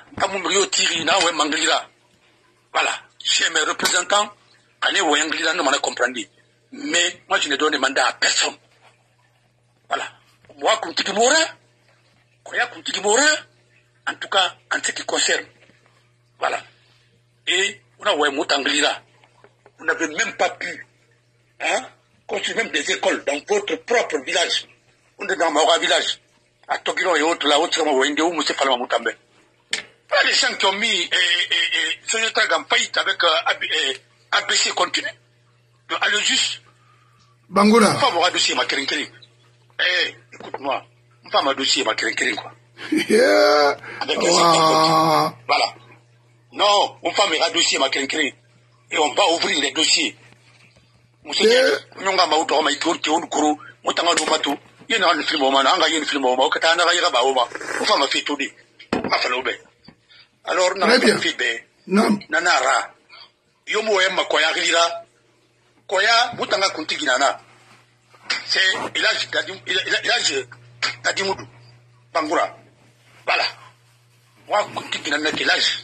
Voilà. Chez mes représentants, allez au Anglais, nous m'en compris. Mais moi, je ne donne mandat à personne. Voilà. Moi, comme tu dis, Mora, comme tu dis, Mora, en tout cas, en ce qui concerne. Voilà. Et on a ouais, Moutanglira. Vous n'avez même pas pu hein, construire même des écoles dans votre propre village. On est dans mon village. À Tokiro et autres, là, autre, où M. Falma Moutambe. Voilà les gens qui ont mis ce état en faillite avec A B C continu. À le juste. Bangoura. Pas mon dossier, ma kérinkérin. Eh, écoute-moi. Pas ma dossier, ma kérinkérin, quoi. Yeah. Avec les wow. Voilà. Non, on va mettre un dossier, ma kérinkérin. Et on va ouvrir les dossiers. Monsieur, nous avons un dossier, qui est un courroux, nous avons un dossier. Il y a un film, on a un film, on a un film, on a un film, on a un film, on a un film. Alors, on a un film, non. Nanara. Yomo Emma Koya Rira. Koya, Boutanga Kuntiginana. C'est l'âge d'Adimoudou. Bangoura. Voilà. Moi, Kuntiginana, quel âge?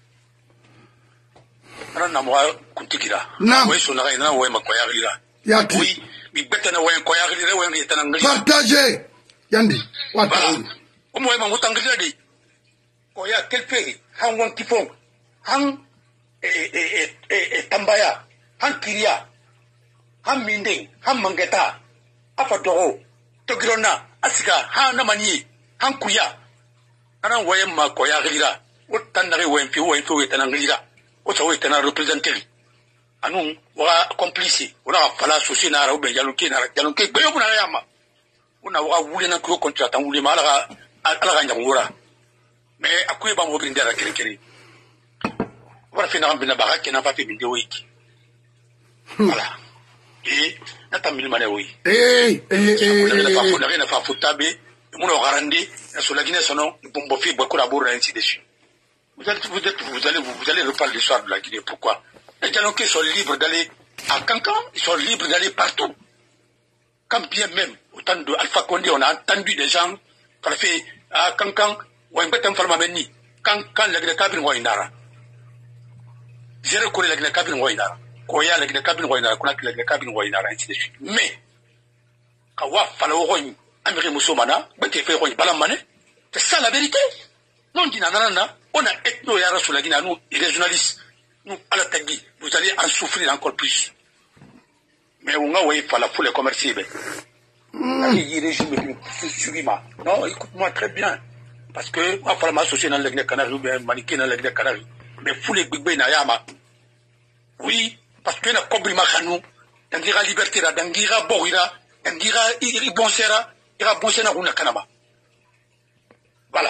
Non, moi, Kuntigira. Non. Oui, son arrêt, non, ouais, ma Koya Rira. Yati. Oui, mais bête, non, ouais, Koya Rira, ouais, il est en anglais. Partagez. Yandi. Voilà. Au moins, ma Moutangria dit. Koya, quel pays? Han Wankifong. Han. Et Tambaya, Han Kiria, Han Minding, Han Mangeta, Afadoro, Togirona, Asika, Han Namani, Han Kuya, Han Wayama Koya Rira, what Tanari Wempi, Wempi, et an Anglira, what a way to represent. Anum, were complice, or a palace, Sina, Yalukin, Yalukin, Bayama. Una wooden and cook contract and Wulimara, Alagangura. Mais à quoi vous brindez la Kirikiri? Voilà, finalement, bien baraque qui n'a pas fait de week. Voilà. Et, n'attends mille mané, oui. Eh, eh, eh. On n'a rien à faire foutabé, on a rendé, sur la Guinée, son nom, bon, bon, fait, beaucoup d'abord, ainsi de suite. Vous allez, vous êtes, vous allez, vous allez reparler l'histoire de la Guinée. Pourquoi? Les Dialogués sont libres d'aller à Cancan, ils sont libres d'aller partout. Quand bien même, au temps de Alpha Condé, on a entendu des gens, qui ont fait à Cancan, ou un bête en Falmameni, quand, quand la Guinée Cabine ou Inara. J'ai reconnu la Guinée Cabine ou Inara. Koya la Guinée Cabine ou Inara, qu'on a la Guinée Cabine ou Inara, ainsi de suite. Mais, quand on fallait au Roy, Amiri Moussoumana, bête fait Roy Balamane, c'est ça la vérité. Non, dit nanana, on a ethno yara sur la Guinée, nous, les régionalistes, nous, à la Tagui, vous allez en souffrir encore plus. Mais on a, oui, il faut la foule commerciale. Non, écoute-moi très bien. Parce que, on va m'associer dans la Guinée Canarie, ou bien maniquer dans la Guinée Canarie. Mais foule les big Nayama. Oui, parce que na Kobri Makanou, Dangira Liberté, Dangira Borira, Dangira Ibonsera, Il a bossé dans le Kanama. Voilà.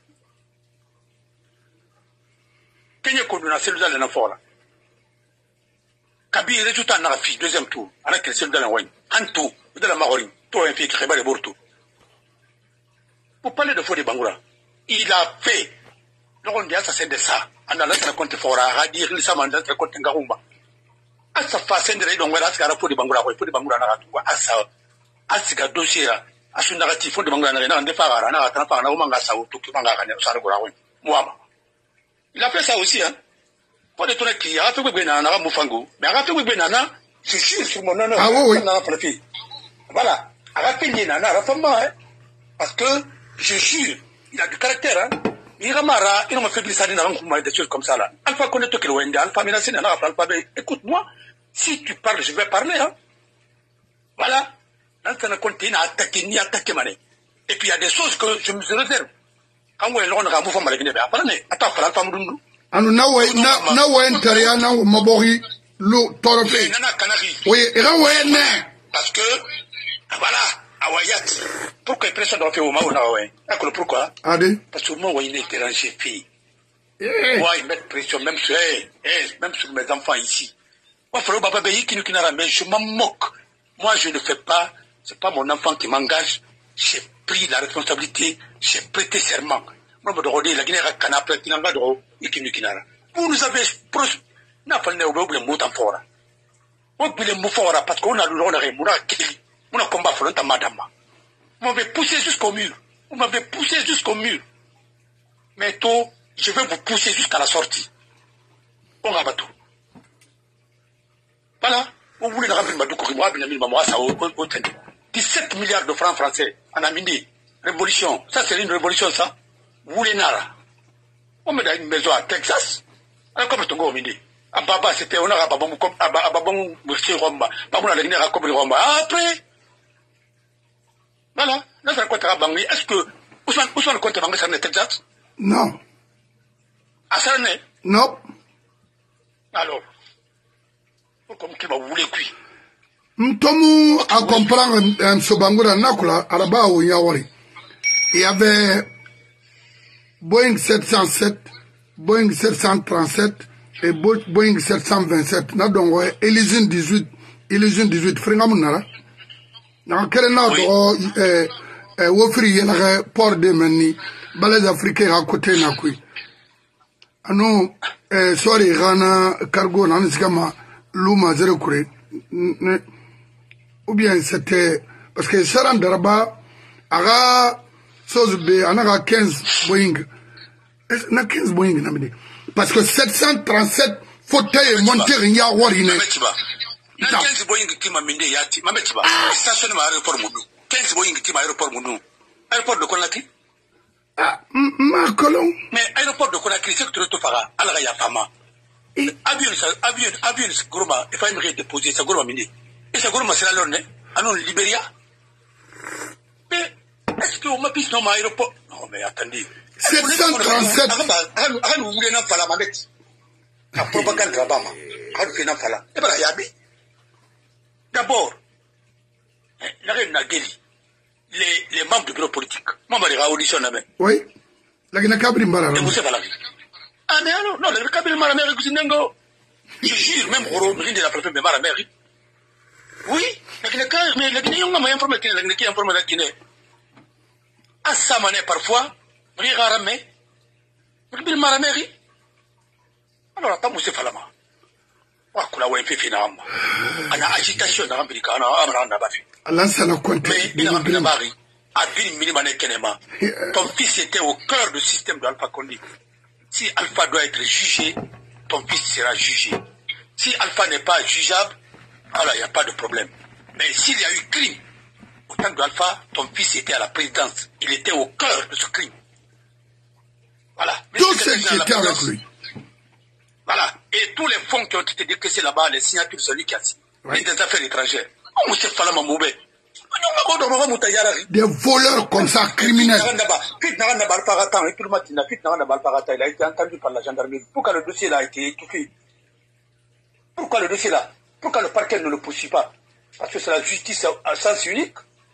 Kenya Koduna, c'est le dans fort. Kabi, résultat dans la fiche, deuxième tour. Avec le seul dans la wine. Un tour, de la Marori. Toi, un fille qui révèle les bourreaux. Pour parler de Fodi Bangoura, il a fait. Le rôle de ça, c'est de ça. On a laissé le compte fort à dire, il s'est mandé le compte Ngarumba. À sa face, il y a donc un Fodi Bangoura, Fodi Bangoura, à sa. À ce dossier, à ce narratif, Fodi Bangoura, n'a pas à n'a pas à n'a sa auto, qui m'a gagné, ça le Moi. Il a fait ça aussi, hein. Pas de ton qui a fait Benana, Moufango. Mais a fait Benana, je suis sur mon honneur. Ah oui, oui. Voilà. A rappelé Nana, rapidement, hein. Parce que, je jure, il a du caractère, hein. Il ramara, il m'a fait glisser dans des choses comme ça, là. Alpha connaît tout que le Alpha menacé, Nana, Alpha, écoute-moi. Si tu parles, je vais parler, hein. Voilà. Dans ce compte, il a attaqué, ni attaqué, mané. Et puis, il y a des choses que je me réserve. Quand on est loin de la mouvement, il va parler. Attends, il faut le anu na we na na we ntaria na mabori lo torofe oui et là ouais ne parce que voilà awayat pourquoi pression doit faire au maou na ouais d'accord pourquoi ade parce que moi il est dérangé fille ouais il met pression même sur même sur mes enfants ici moi frère papa pays qui nous qui n'a mais je m'en moque moi je ne fais pas c'est pas mon enfant qui m'engage j'ai pris la responsabilité j'ai prêté serment. Vous nous avez proche. N'a pas le mot en fora. On peut le mot fora parce qu'on a le droit de mourir. On a combat front à madame. Vous m'avez poussé jusqu'au mur. Vous m'avez poussé jusqu'au mur. Mais tôt, je vais vous pousser jusqu'à la sortie. On a bateau. Voilà. Vous voulez remplir ma douce moi, bien mis ma ça au dix-sept milliards de francs français en Amindi. Révolution. Ça, c'est une révolution, ça. Vous voulez nara. On me donne une maison à Texas. Alors, comme on dit, à Baba, c'était on a Babon, à Babon, Monsieur Roma, Babon, la ligne à Cobri Roma. Après, voilà, là, ça compte à Bangui. Est-ce que, où sont le compte à Bangui, ça n'est Texas? Non. Ah, ça n'est? Non. Alors, comme qui va vous voulez cuire? Mtomu à comprendre un Sobangura Nakula, Araba ou Yawari. Il y avait Boeing sept cent sept, Boeing sept cent trente-sept et Boeing sept cent vingt-sept. N'a donc ouais, Elysium dix-huit, Elysium dix-huit, Fringamunara. N'a quel n'a donc euh euh Wofri y'a port de Meni, balais africains à côté n'a kui. Ano euh sorry Rana cargo n'aniskama Luma zéro kure. Ou bien c'était parce que Saran Daraba aga Sozbe, on a quinze Boeing. On a quinze Boeing, parce que sept cent trente-sept fauteuils montés, il y a Warine. quinze Boeing qui m'a mindé, Yati, Mametiba, stationnement à l'aéroport Moudou. quinze Boeing qui m'a aéroport Moudou. Aéroport de Conakry? Ah, ma colon. Mais aéroport de Conakry, c'est que tu retrouves à Alaya Fama. Avion, avion, avion, Gourma, il faut me déposer, ça Gourma Mindé. Et ça Gourma, c'est la Lorne, à nous, Libéria. Mais, est-ce qu'on m'a pissé dans mon aéroport? Non, mais attendez. sept cent trente-sept. Vous voulez n'en faire la manette? La propagande là-bas, vous voulez n'en faire la. Eh bien, il y a bien. D'abord, la reine Nageli, les membres du bureau politique, moi, je vais audition là-bas. Oui. La Guinée Cabri Mbara. Et vous savez la vie. Ah, mais alors, non, le Cabri Mbara, mais vous n'engo. Je jure, même Roro, le de la préfète de Mbara, mairie. Oui, la Guinée Cabri, mais la Guinée, on m'a informé que la Guinée qui informe la Guinée. À sa manière, parfois, Rira mais, Bil Marameri. Alors, attends, Moussé Falama. Wakula Wempi Finam. On a agitation dans l'Amérique, on a Amran Nabafi. Allah ça n'a compté. Mais il a un Nabari, a Bin Milimane Kenema. Ton fils était au cœur du système de Alpha Condé. Si Alpha doit être jugé, ton fils sera jugé. Si Alpha n'est pas jugeable, alors il n'y a pas de problème. Mais s'il y a eu crime, au temps d'Alpha, ton fils était à la présidence. Il était au cœur de ce crime. Voilà. Tout ce qui était avec lui. Voilà. Et tous les fonds qui ont été décaissés là-bas, les signatures, celui qui a signé. Oui. Des affaires étrangères. Oh, monsieur Falama Moubé. Des voleurs comme ça, criminels. Il a été entendu par la gendarmerie. Pourquoi le dossier là a été étouffé? Pourquoi le dossier là? Pourquoi le parquet ne le poursuit pas? Parce que c'est la justice à sens unique.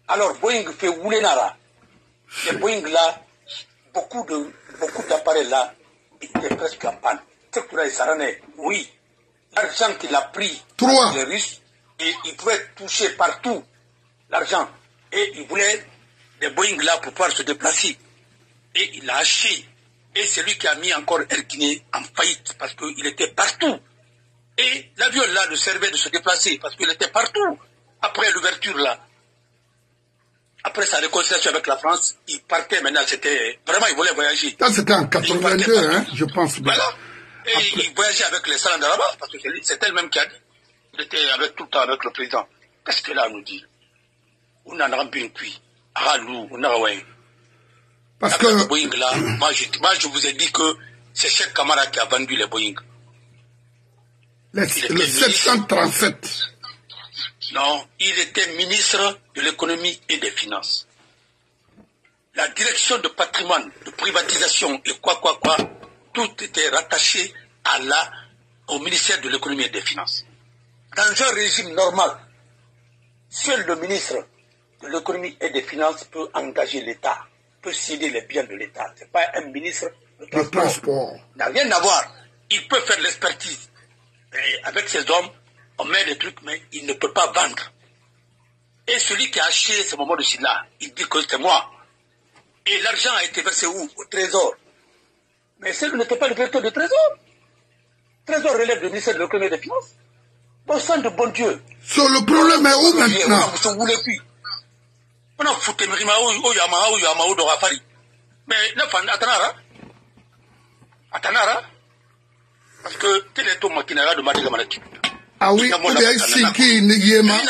Alors, Boeing fait rouler Nara. Et Boeing là, beaucoup de beaucoup d'appareils là étaient presque en panne. C'est pour ça, oui, l'argent qu'il a pris Trois. les Russes, et il pouvait toucher partout l'argent. Et il voulait des Boeing là pour pouvoir se déplacer. Et il a acheté. Et c'est lui qui a mis encore Air Guinée en faillite parce qu'il était partout. Et l'avion là le servait de se déplacer parce qu'il était partout. Après l'ouverture là, après sa réconciliation avec la France, il partait maintenant, c'était vraiment, il voulait voyager. Ça c'était en quatre-vingt-deux, hein, je pense. Voilà. Et après, il voyageait avec les salons d'Araba, parce que c'est elle-même qui a dit. Il était avec, tout le temps avec le président. Qu'est-ce que là nous dit? On a rempli une cuit. On a ouais. Parce que le Boeing là, moi je, moi je vous ai dit que c'est Cheikh Camara qui a vendu les Boeing. Les, le sept cent trente-sept. Non, il était ministre de l'économie et des finances. La direction de patrimoine, de privatisation et quoi, quoi, quoi, tout était rattaché à la, au ministère de l'économie et des finances. Dans un régime normal, seul le ministre de l'économie et des finances peut engager l'État, peut céder les biens de l'État. Ce n'est pas un ministre de transport. transport. Il n'a rien à voir. Il peut faire l'expertise. Avec ses hommes, on met des trucs, mais il ne peut pas vendre. Et celui qui a acheté ce moment de là, il dit que c'est moi. Et l'argent a été versé où? Au trésor. Mais ce n'était pas le directeur du trésor. Le trésor relève du ministère de l'économie et des finances. Bon sang de bon Dieu. So, le problème est où maintenant? On ne voulait plus. On a foutu Mrimao, Oyama, Oyama, Odorafari. Mais, Atanara. Atanara. Parce que tel est ton maquinara de Marie Gamanaki. Ah oui, ou bien ici, qui n'est yéma. Et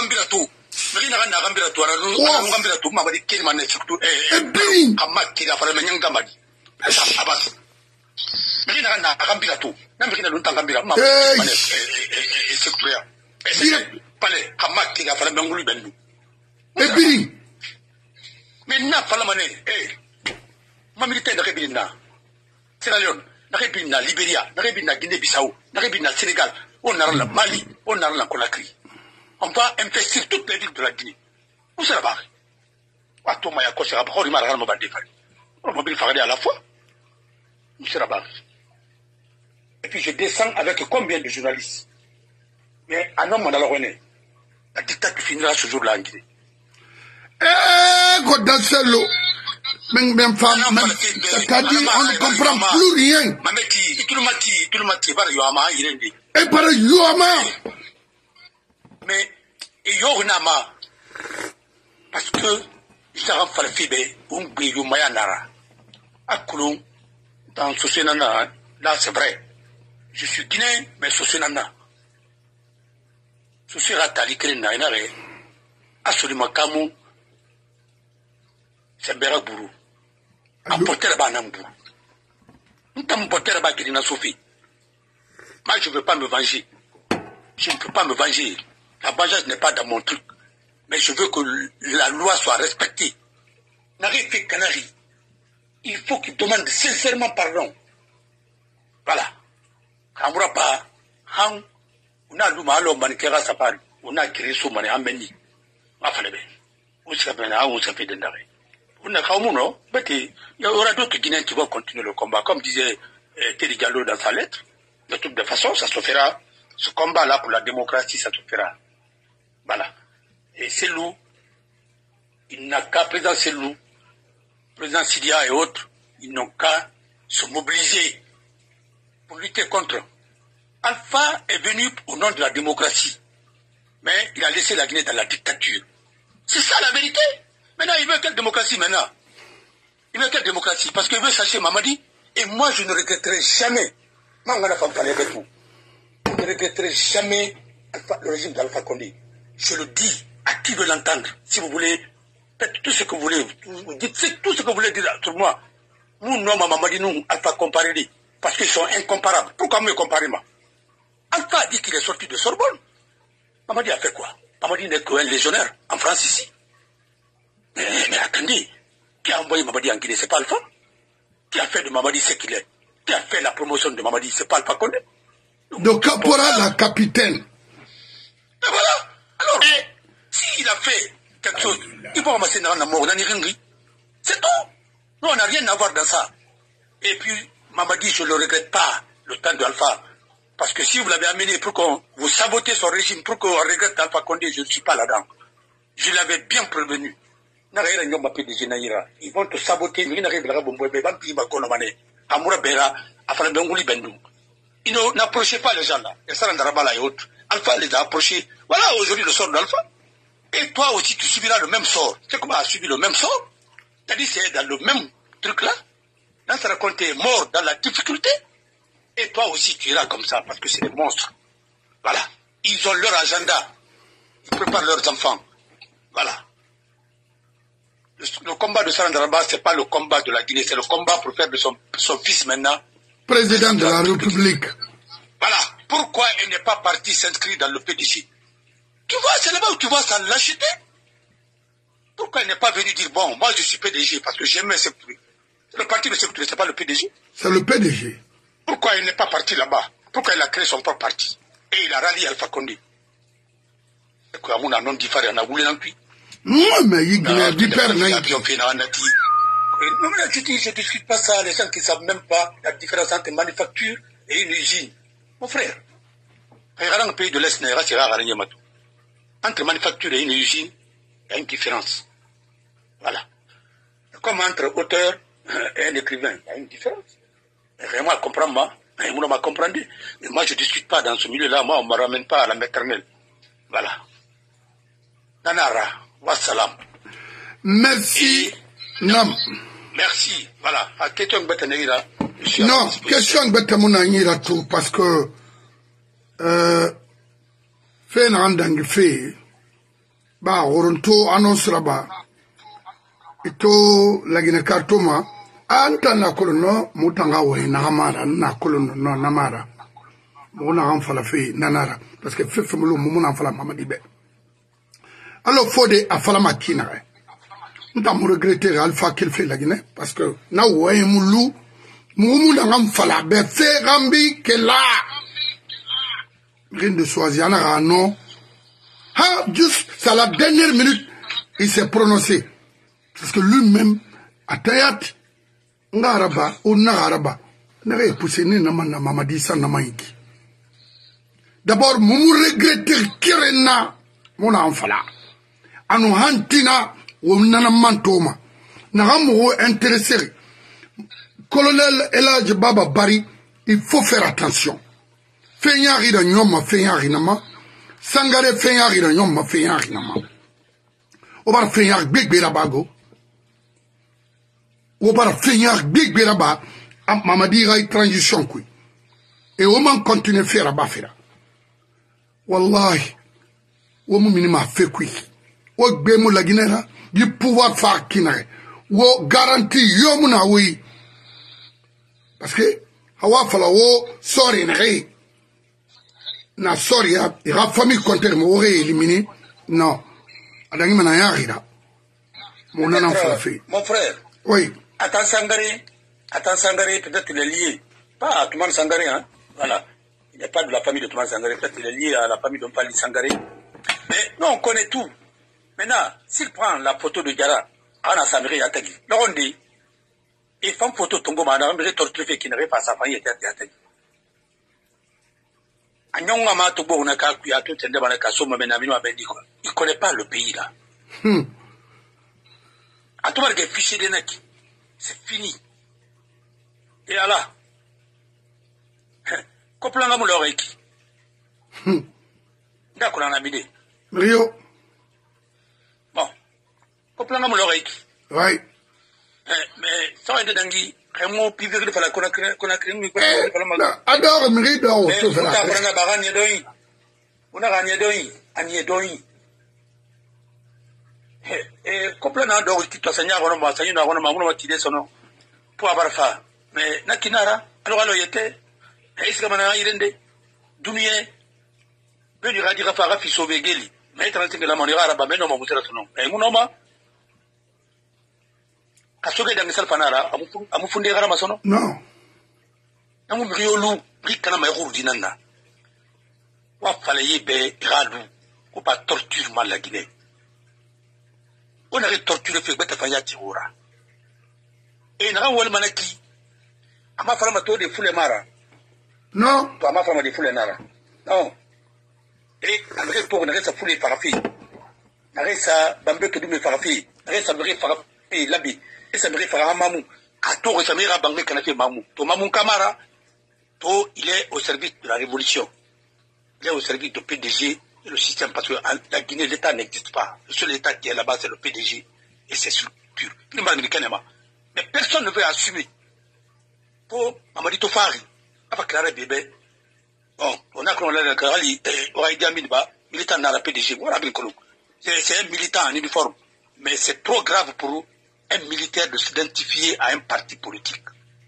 puis, maintenant, Falamane, eh, ma militaire de Rébina, Sierra Leone, Rébina, Libéria, Rébina, Guinée-Bissau, Rébina, Sénégal, on a la Mali, on a la Conakry. On va investir toutes les villes de la Guinée. Où c'est là-bas? Atomaya Kosera, Horimara, Mobadefari. On va bien faire à la fois. Où c'est là-bas? Et puis je descends avec combien de journalistes? Mais un homme, on a le rené. La dictature finira ce jour-là en Guinée. Eh, Godassello. Même même femme, c'est-à-dire on ne comprend plus rien. Et par Yoama. Mais Yohanama, parce que Isaram Falfibe, Umbi Yumayanara, à Koulou, dans Sosenana, là c'est vrai. Je suis guinéen, mais Sosenana. Sosera Talikrina, Inare, absolument Kamou. C'est Berabourou. Apporter la banambourou. Nous t'avons porté la baguette Sophie. Moi, je ne veux pas me venger. Je ne peux pas me venger. La vengeance n'est pas dans mon truc. Mais je veux que la loi soit respectée. N'arrive fait Canari. Il faut qu'il demande sincèrement pardon. Voilà. Kamura pas. Han. On a l'ouma l'homme manikera sapari. On a créé son mani ameni. Ma falebe. On s'est fait un on s'est fait d'un arrêt. Il y aura d'autres Guinéens qui vont continuer le combat, comme disait euh, Teddy Diallo dans sa lettre. De toute façon, ça se fera. Ce combat-là pour la démocratie, ça se fera. Voilà. Et c'est loup. Il n'a qu'à, président Selou, président Sidia et autres, ils n'ont qu'à se mobiliser pour lutter contre. Alpha est venu au nom de la démocratie, mais il a laissé la Guinée dans la dictature. C'est ça la vérité. Maintenant, il veut quelle démocratie maintenant? Il veut quelle démocratie? Parce qu'il veut chercher Mamadi. Et moi, je ne regretterai jamais. Je ne regretterai jamais le régime d'Alpha Condé. Je le dis à qui veut l'entendre. Si vous voulez, faites tout ce que vous voulez. Vous dites tout ce que vous voulez dire sur moi. Nous, non, Mamadi, nous, Alpha comparé. Parce qu'ils sont incomparables. Pourquoi me comparer, moi? Alpha a dit qu'il est sorti de Sorbonne. Mamadi a fait quoi? Mamadi n'est qu'un légionnaire en France ici. Mais, mais attendez, qui a envoyé Mamadi en Guinée, c'est pas Alpha? Qui a fait de Mamadi ce qu'il est? Qui a fait la promotion de Mamadi, c'est pas Alpha Condé? Donc, caporal, la capitaine. Et voilà. Alors, s'il a fait quelque chose. Ils vont ramasser dans la mort, dans les c'est tout. Nous, on n'a rien à voir dans ça. Et puis, Mamadi, je ne le regrette pas, le temps d'Alpha. Parce que si vous l'avez amené pour qu'on vous sabotez son régime, pour qu'on regrette Alpha Condé, je ne suis pas là-dedans. Je l'avais bien prévenu. Ils vont te saboter. Ils n'approchaient pas les gens là. Et autres. Alpha les a approchés. Voilà aujourd'hui le sort d'Alpha. Et toi aussi, tu subiras le même sort. C'est comment a subi le même sort. C'est-à-dire c'est dans le même truc là. Là, ça raconte mort dans la difficulté. Et toi aussi, tu iras comme ça parce que c'est des monstres. Voilà. Ils ont leur agenda. Ils préparent leurs enfants. Voilà. Le, le combat de Sarandaraba, ce n'est pas le combat de la Guinée, c'est le combat pour faire de son, son fils maintenant président de la République. Voilà. Pourquoi elle n'est pas partie s'inscrire dans le P D C? Tu vois, c'est là-bas où tu vois ça l'acheter. Pourquoi elle n'est pas venue dire, bon, moi je suis P D G parce que j'aimais ce prix. Le parti de sécurité, ce n'est pas le P D G. C'est le P D G. Pourquoi elle n'est pas partie là-bas? Pourquoi elle a créé son propre parti? Et il a rallié Alpha Condé. Et quoi, on a non dit on a voulu non plus. Non, mais il a dit père, non. Non, mais je ne discute pas ça. Les gens qui ne savent même pas la différence entre une manufacture et une usine. Mon frère, regarde un pays de l'Est, entre manufacture et une usine, il y a une différence. Voilà. Comme entre auteur et un écrivain, il y a une différence. Vraiment, elle comprend moi. Et moi, je comprends. Et moi, je ne discute pas dans ce milieu-là. Moi, on ne me ramène pas à la maternelle. Voilà. Nanara, wassalam. Merci. Et, non. Merci. Voilà. À question de Bataneira. Non, question de Bataneira tout, parce que euh, fait un randang fait, bah, oronto annonce là-bas, et to la Guinée cartoma, anta na kolono, moutanga we, nahamara, na kolono, no, namara. Mona ramfala fait, nanara, parce que fait femelo, mouna fala mamadibe. Alors, faut de afala makina. Nous avons regretté Alpha qu'il fait la Guinée, parce que na oué moulou, moumou n'angam fala, be fait rambi que là. Rien de Soisiana, non. Ha, juste, c'est à la dernière minute, il s'est prononcé. Parce que lui-même, à Tayat, Ngaraba, ou Nagaraba, n'a poussé ni Namana Mamadi San Namaïki. D'abord, moumou regretté Kirena, mon enfant là. Anu hantina ou nanamantoma. Naramu intéressé. Colonel Eladj Baba Bari, il faut faire attention. Fenyari da nyoma fenyari nama. Sangare fenyari da nyoma fenyari nama. Obar fenyari big bera bago. Obar fenyari big bera ba. Mamadi ray transition kui. Et oman continue faire abafera. Wallahi. Omu minima fait kui. Ou bemo la Guinée du pouvoir faire kinare ou garantie yomuna oui parce que hawa fala wo sorry nare na sorry ya ira famille contre mo éliminé non adangi mana yarida mon nan fala fait mon frère oui attends Sangaré attends Sangaré peut-être il est lié pas à Toumane Sangaré hein voilà il n'est pas de la famille de Toumane Sangaré peut-être il est lié à la famille de Mpali Sangaré mais non on connaît tout. Maintenant, s'il prend la photo de Diarra, on a Samiri Yatagi. L'on dit, il fait une photo de Tongo Mana, on torturé qui n'avait pas sa famille Yatagi. Il ne connaît pas le pays là. À tout le monde, fiché des necks. C'est fini. Et là, comment on a l'oreille qui? D'accord, on a mis des. Rio. Comprends mon oreille. Oui. Mais ça est dangi. Remo pivir de la conacre conacre mi ko adore mi do o to fela. On a baranye doyi. On a gagné doyi, anye doyi. Eh comprends do ki to sanya gono ba sanya gono ma gono ti de sono. Po abarfa. Mais nakinara alors alors yete. Est-ce que mana irende dunie be ni radira fa rafi sobegeli. Mais trantique la monira araba mais non ma mutera sono. Eh munoma Kasoge dans le fanara, amu funde gara masono? Non. Amu riolu, rikana ma yuru dinanda. Wa falaye be radu, ou pas torture mal la Guinée. On a torturé fait bête fanya tiwura. Et n'a wal manaki. Ama fala mato de foule mara. Non. To ama fala de foule nara. Non. Et avec pour n'a sa foule farafi. N'a sa bambe que du farafi. N'a sa bri farafi labi. Et sa bri faramamu. A to sa mira bangé kanafi mamu. To mamu kamara. To il est au service de la révolution. Il est au service du P D G. Le système, parce que la Guinée, l'État n'existe pas. Le seul État qui est là-bas, c'est le P D G et ses structures. Mais personne ne veut assumer. Pour Mamadi Tofari, avec Clara Bébé, bon, on a qu'on l'a dit, on a dit à Minba, militant dans la P D G, c'est un militant en uniforme. Mais c'est trop grave pour un militaire de s'identifier à un parti politique.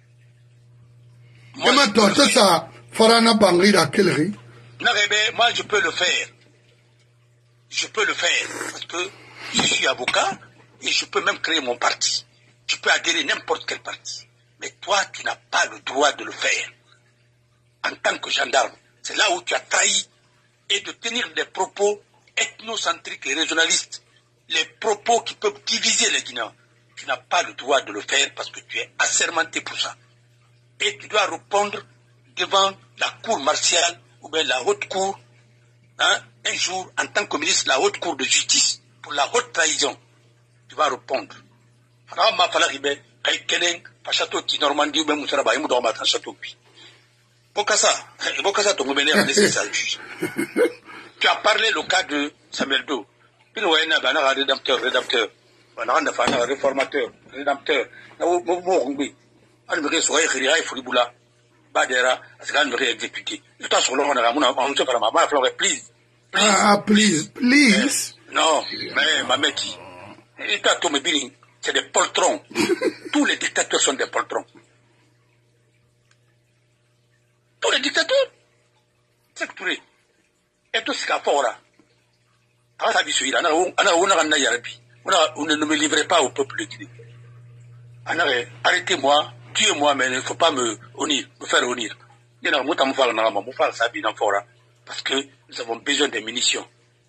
Moi, Moi, je, ça, Farana Bangri à quelle rue? Moi, je peux le faire. Je peux le faire parce que je suis avocat et je peux même créer mon parti. Je peux adhérer à n'importe quel parti. Mais toi, tu n'as pas le droit de le faire. En tant que gendarme, c'est là où tu as trahi et de tenir des propos ethnocentriques et régionalistes, les propos qui peuvent diviser les Guinéens. Tu n'as pas le droit de le faire parce que tu es assermenté pour ça. Et tu dois répondre devant la cour martiale ou bien la haute cour, hein, un jour, en tant que ministre de la haute cour de justice, pour la haute trahison, tu vas répondre. Tu as parlé le cas de Samuel Doe. Il y a un rédempteur, rédempteur, un réformateur, rédempteur. Badera, c'est quand même exécuté. Le temps sur l'on a on se fait ma fleur, please. Ah, please, please. Non, mais ma mère, l'État automobile, c'est des poltrons. Tous les dictateurs sont des poltrons. Tous les dictateurs. C'est que tout. Et tout ce qu'il y a fort là. Alors, ça dit, on ne me livrez pas au peuple de Guinée. Arrêtez-moi. Tuez-moi, mais il ne faut pas me honir, me faire honir. Parce que nous avons besoin de munitions.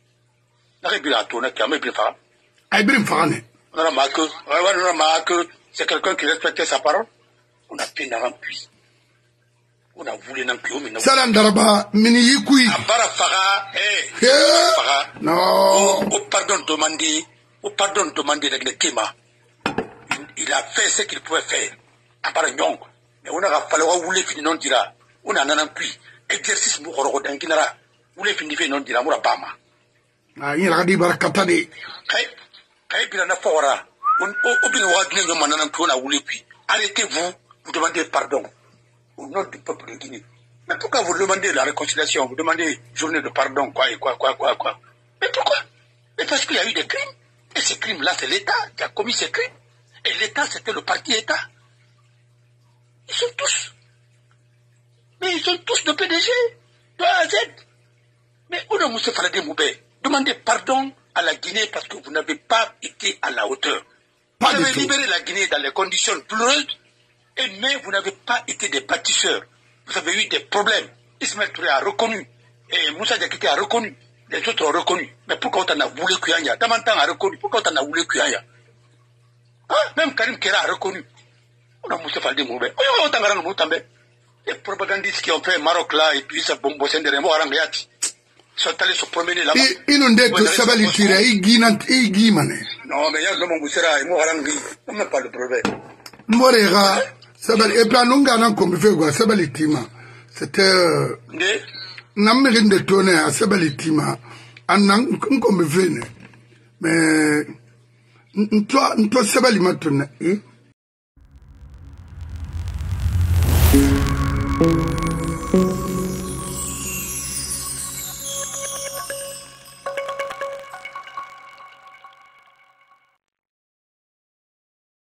C'est quelqu'un qui respectait sa parole. On a fait un puits. On a voulu un puits. Salam Daraba, mini yikui. Abara Farah, eh. Non. Au pardon demandé, au pardon demandé de Kéma. Il a fait ce qu'il pouvait faire. Mais on a fallu rouler fini non dira. On a un puits. Exercice moukoro d'un kinara. Rouler fini non dira moura bama. Ah, il a dit barakatade. Kay, kay bilana fora. On obine wagné no manana tona rouler puis. Arrêtez-vous, vous demandez pardon au nom du peuple de Guinée. Mais pourquoi vous demandez la réconciliation, vous demandez journée de pardon, quoi et quoi, quoi, quoi, quoi. Mais pourquoi? Mais parce qu'il y a eu des crimes. Et ces crimes-là, c'est l'État qui a commis ces crimes. Et l'État, c'était le parti État. Ils sont tous. Mais ils sont tous de P D G, de A à Z. Mais où est Moussa Faradé Moubé? Demandez pardon à la Guinée parce que vous n'avez pas été à la hauteur. Pas vous avez tout. libéré la Guinée dans les conditions douloureuses, et mais vous n'avez pas été des bâtisseurs. Vous avez eu des problèmes. Ismaël Touré a reconnu. Et Moussa Diakité a reconnu. Les autres ont reconnu. Mais pourquoi on a voulu Kuyanya? Damantan a reconnu. Pourquoi on a voulu Kuyanya? Hein? Même Karim Kera a reconnu. On a Moussa Faradé Moubé. Les propagandistes qui ont fait Maroc là et puis ça bombe au sein de Remo Arangayati. Ils sont allés se promener là-bas. Ils n'ont dit que ça va les tirer. Ils guinent, ils guinent. Non, mais il y a un homme qui sera, Remo Arangi. On n'a pas de problème. Morera, ça va, et puis à nous, on a comme fait quoi, ça va les tirer. C'était, n'amène de tourner à ça va les tirer. On a comme fait, mais, toi, toi, ça va les tourner. Thank you.